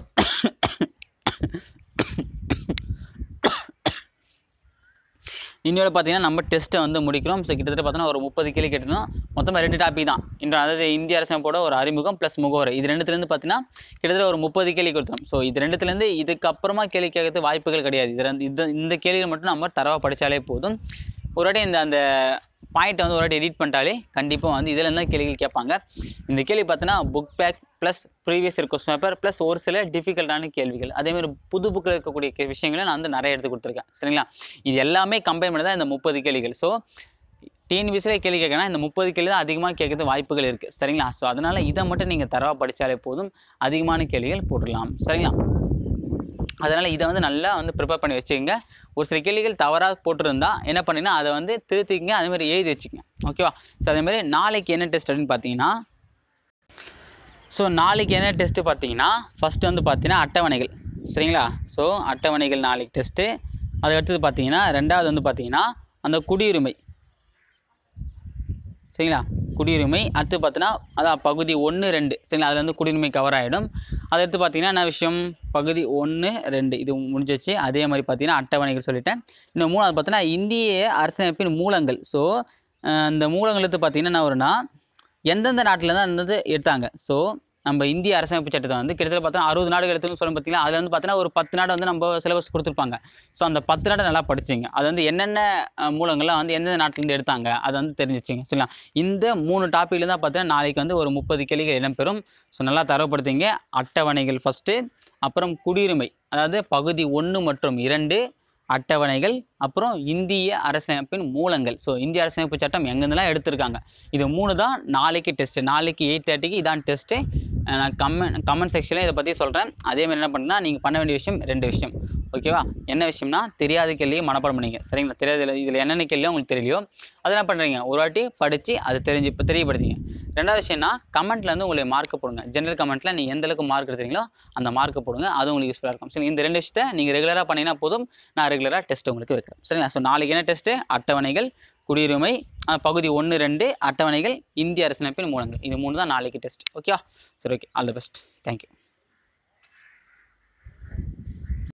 இன்னோட பார்த்தீங்கன்னா நம்ம டெஸ்ட்டை வந்து முடிக்கிறோம். ஸோ கிட்டத்தட்ட பார்த்தோன்னா ஒரு முப்பது கேள்வி கேட்டிருந்தோம். மொத்தமாக ரெண்டு டாபிக் தான் இன்று, அதாவது இந்திய அரசமைப்போட ஒரு அறிமுகம் ப்ளஸ் முகவரை. இது ரெண்டுத்துலேருந்து பார்த்தீங்கன்னா கிட்டத்தட்ட ஒரு முப்பது கேள்வி கொடுத்தோம். ஸோ இது ரெண்டுத்துலேருந்து இதுக்கப்புறமா கேள்வி கேட்கறது வாய்ப்புகள் கிடையாது. இது ரெண்டு இந்த இந்த கேள்விகள் மட்டும் நம்ம தரவாக படித்தாலே போதும். ஒரு வாட்டி இந்த அந்த பாயிண்ட்டை வந்து ஒரு வாட்டி எடிட் பண்ணிட்டாலே கண்டிப்பாக வந்து இதில் இருந்தால் கேள்விகள் கேட்பாங்க. இந்த கேள்வி பார்த்தீங்கன்னா book back plus previous year question paper plus ஒரு சில டிஃபிகல்ட்டான கேள்விகள், அதேமாதிரி புது புக்கில் இருக்கக்கூடிய விஷயங்களை நான் வந்து நிறைய எடுத்து கொடுத்துருக்கேன். சரிங்களா? இது எல்லாமே கம்பைன் பண்ணி தான் இந்த முப்பது கேள்விகள். ஸோ டிஎன்பிசியில் கேள்வி கேட்கனா இந்த முப்பது கேள்வி தான் அதிகமாக கேட்கறது வாய்ப்புகள் இருக்குது. சரிங்களா? ஸோ அதனால் இதை மட்டும் நீங்கள் தரவாக படித்தாலே போதும், அதிகமான கேள்விகள் போட்டுடலாம். சரிங்களா? அதனால் இதை வந்து நல்லா வந்து ப்ரிப்பேர் பண்ணி வச்சுக்கோங்க. ஒரு சில கேள்விகள் தவறாக போட்டிருந்தா என்ன பண்ணிங்கன்னா அதை வந்து திருத்திக்கங்க, அதேமாதிரி எழுதி வச்சுக்கோங்க. ஓகேவா? ஸோ அதேமாதிரி நாளைக்கு என்ன டெஸ்ட் அப்படின்னு பார்த்தீங்கன்னா, ஸோ நாளைக்கு என்ன டெஸ்ட்டு பார்த்தீங்கன்னா ஃபஸ்ட்டு வந்து பார்த்தீங்கன்னா அட்டவணைகள். சரிங்களா? ஸோ அட்டவணைகள் நாளைக்கு டெஸ்ட்டு. அது அடுத்தது பார்த்தீங்கன்னா ரெண்டாவது வந்து பார்த்தீங்கன்னா அந்த குடியுரிமை. சரிங்களா? குடியுரிமை. அடுத்து பார்த்தீங்கன்னா அதான் பகுதி ஒன்று ரெண்டு. சரிங்களா? அதில் வந்து குடியுரிமை கவர் ஆகிடும். அதை எடுத்து பார்த்தீங்கன்னா என்ன விஷயம், பகுதி ஒன்று ரெண்டு இது முடிஞ்சிச்சு. அதே மாதிரி பார்த்தீங்கன்னா அட்டவணைகள் சொல்லிட்டேன். இன்னும் மூணாவது பார்த்தீங்கன்னா இந்திய அரசமைப்பின் மூலங்கள். ஸோ இந்த மூலங்கள் எடுத்து பார்த்தீங்கன்னா என்ன வரும்னா எந்தெந்த நாட்டில் தான் இருந்தது எடுத்தாங்க. ஸோ நம்ம இந்திய அரசமைப்பு சட்டத்தை வந்து கிட்டத்தட்ட பார்த்தா அறுபது நாடுகள் எடுத்துன்னு சொல்லும் பார்த்தீங்கன்னா அதில் வந்து பார்த்தீங்கன்னா ஒரு பத்து நாடு வந்து நம்ம சிலபஸ் கொடுத்துருப்பாங்க. ஸோ அந்த பத்து நாடு நல்லா படிச்சிங்க. அது வந்து என்னென்ன மூலங்கள்லாம் வந்து எந்தெந்த நாட்டிலேருந்து எடுத்தாங்க அதை வந்து தெரிஞ்சிச்சிங்க. சரிங்களா? இந்த மூணு டாப்பிக்கில் தான் பார்த்தீங்கன்னா நாளைக்கு வந்து ஒரு முப்பது கேள்விகள் இடம்பெறும். ஸோ நல்லா தரப்படுத்திங்க. அட்டவணைகள் ஃபஸ்ட்டு, அப்புறம் குடியுரிமை அதாவது பகுதி ஒன்று மற்றும் இரண்டு, அட்டவணைகள், அப்புறம் இந்திய அரசமைப்பின் மூலங்கள். ஸோ இந்திய அரசமைப்பு சட்டம் எங்கேருந்துலாம் எடுத்திருக்காங்க. இது மூணு தான் நாளைக்கு டெஸ்ட்டு. நாளைக்கு எயிட் தேர்ட்டிக்கு இதான் டெஸ்ட்டு. நான் கமெண்ட் கமெண்ட் செக்ஷனில் இதை பற்றி சொல்கிறேன். அதேமாதிரி என்ன பண்ணுன்னா நீங்கள் பண்ண வேண்டிய விஷயம் ரெண்டு விஷயம். ஓகேவா? என்ன விஷயம்னா தெரியாத கேள்வியை மனப்பாடம் பண்ணிங்க. சரிங்களா? தெரியாத இதில் என்னென்ன கேள்வியோ உங்களுக்கு தெரியலையோ அதை என்ன பண்ணுறீங்க, ஒரு வாட்டி படித்து அது தெரிஞ்சு இப்போ தெரியப்படுத்திங்க. ரெண்டாவது விஷயம்னா கமெண்ட்டில் வந்து உங்களுடைய மார்க்கை போடுங்க. ஜென்ரல் கமெண்ட்டில் நீங்கள் எந்த அளவுக்கு மார்க் எடுத்துறீங்களோ அந்த மார்க்கை போடுங்க. அது உங்களுக்கு யூஸ்ஃபுல்லாக இருக்கும். சரி, இந்த ரெண்டு விஷயத்தை நீங்கள் ரெகுலராக பண்ணிங்கன்னா போதும். நான் ரெகுலராக டெஸ்ட் உங்களுக்கு வைக்கிறேன். சரிங்களா? ஸோ நாளைக்கு என்ன டெஸ்ட்டு, அட்டவணைகள், குடியுரிமை, பகுதி ஒன்று ரெண்டு, அட்டவணைகள், இந்திய அரசமைப்பின் மூலங்கள். இது மூணு தான் நாளைக்கு டெஸ்ட். ஓகேவா? சரி, okay. All the best. Thank you.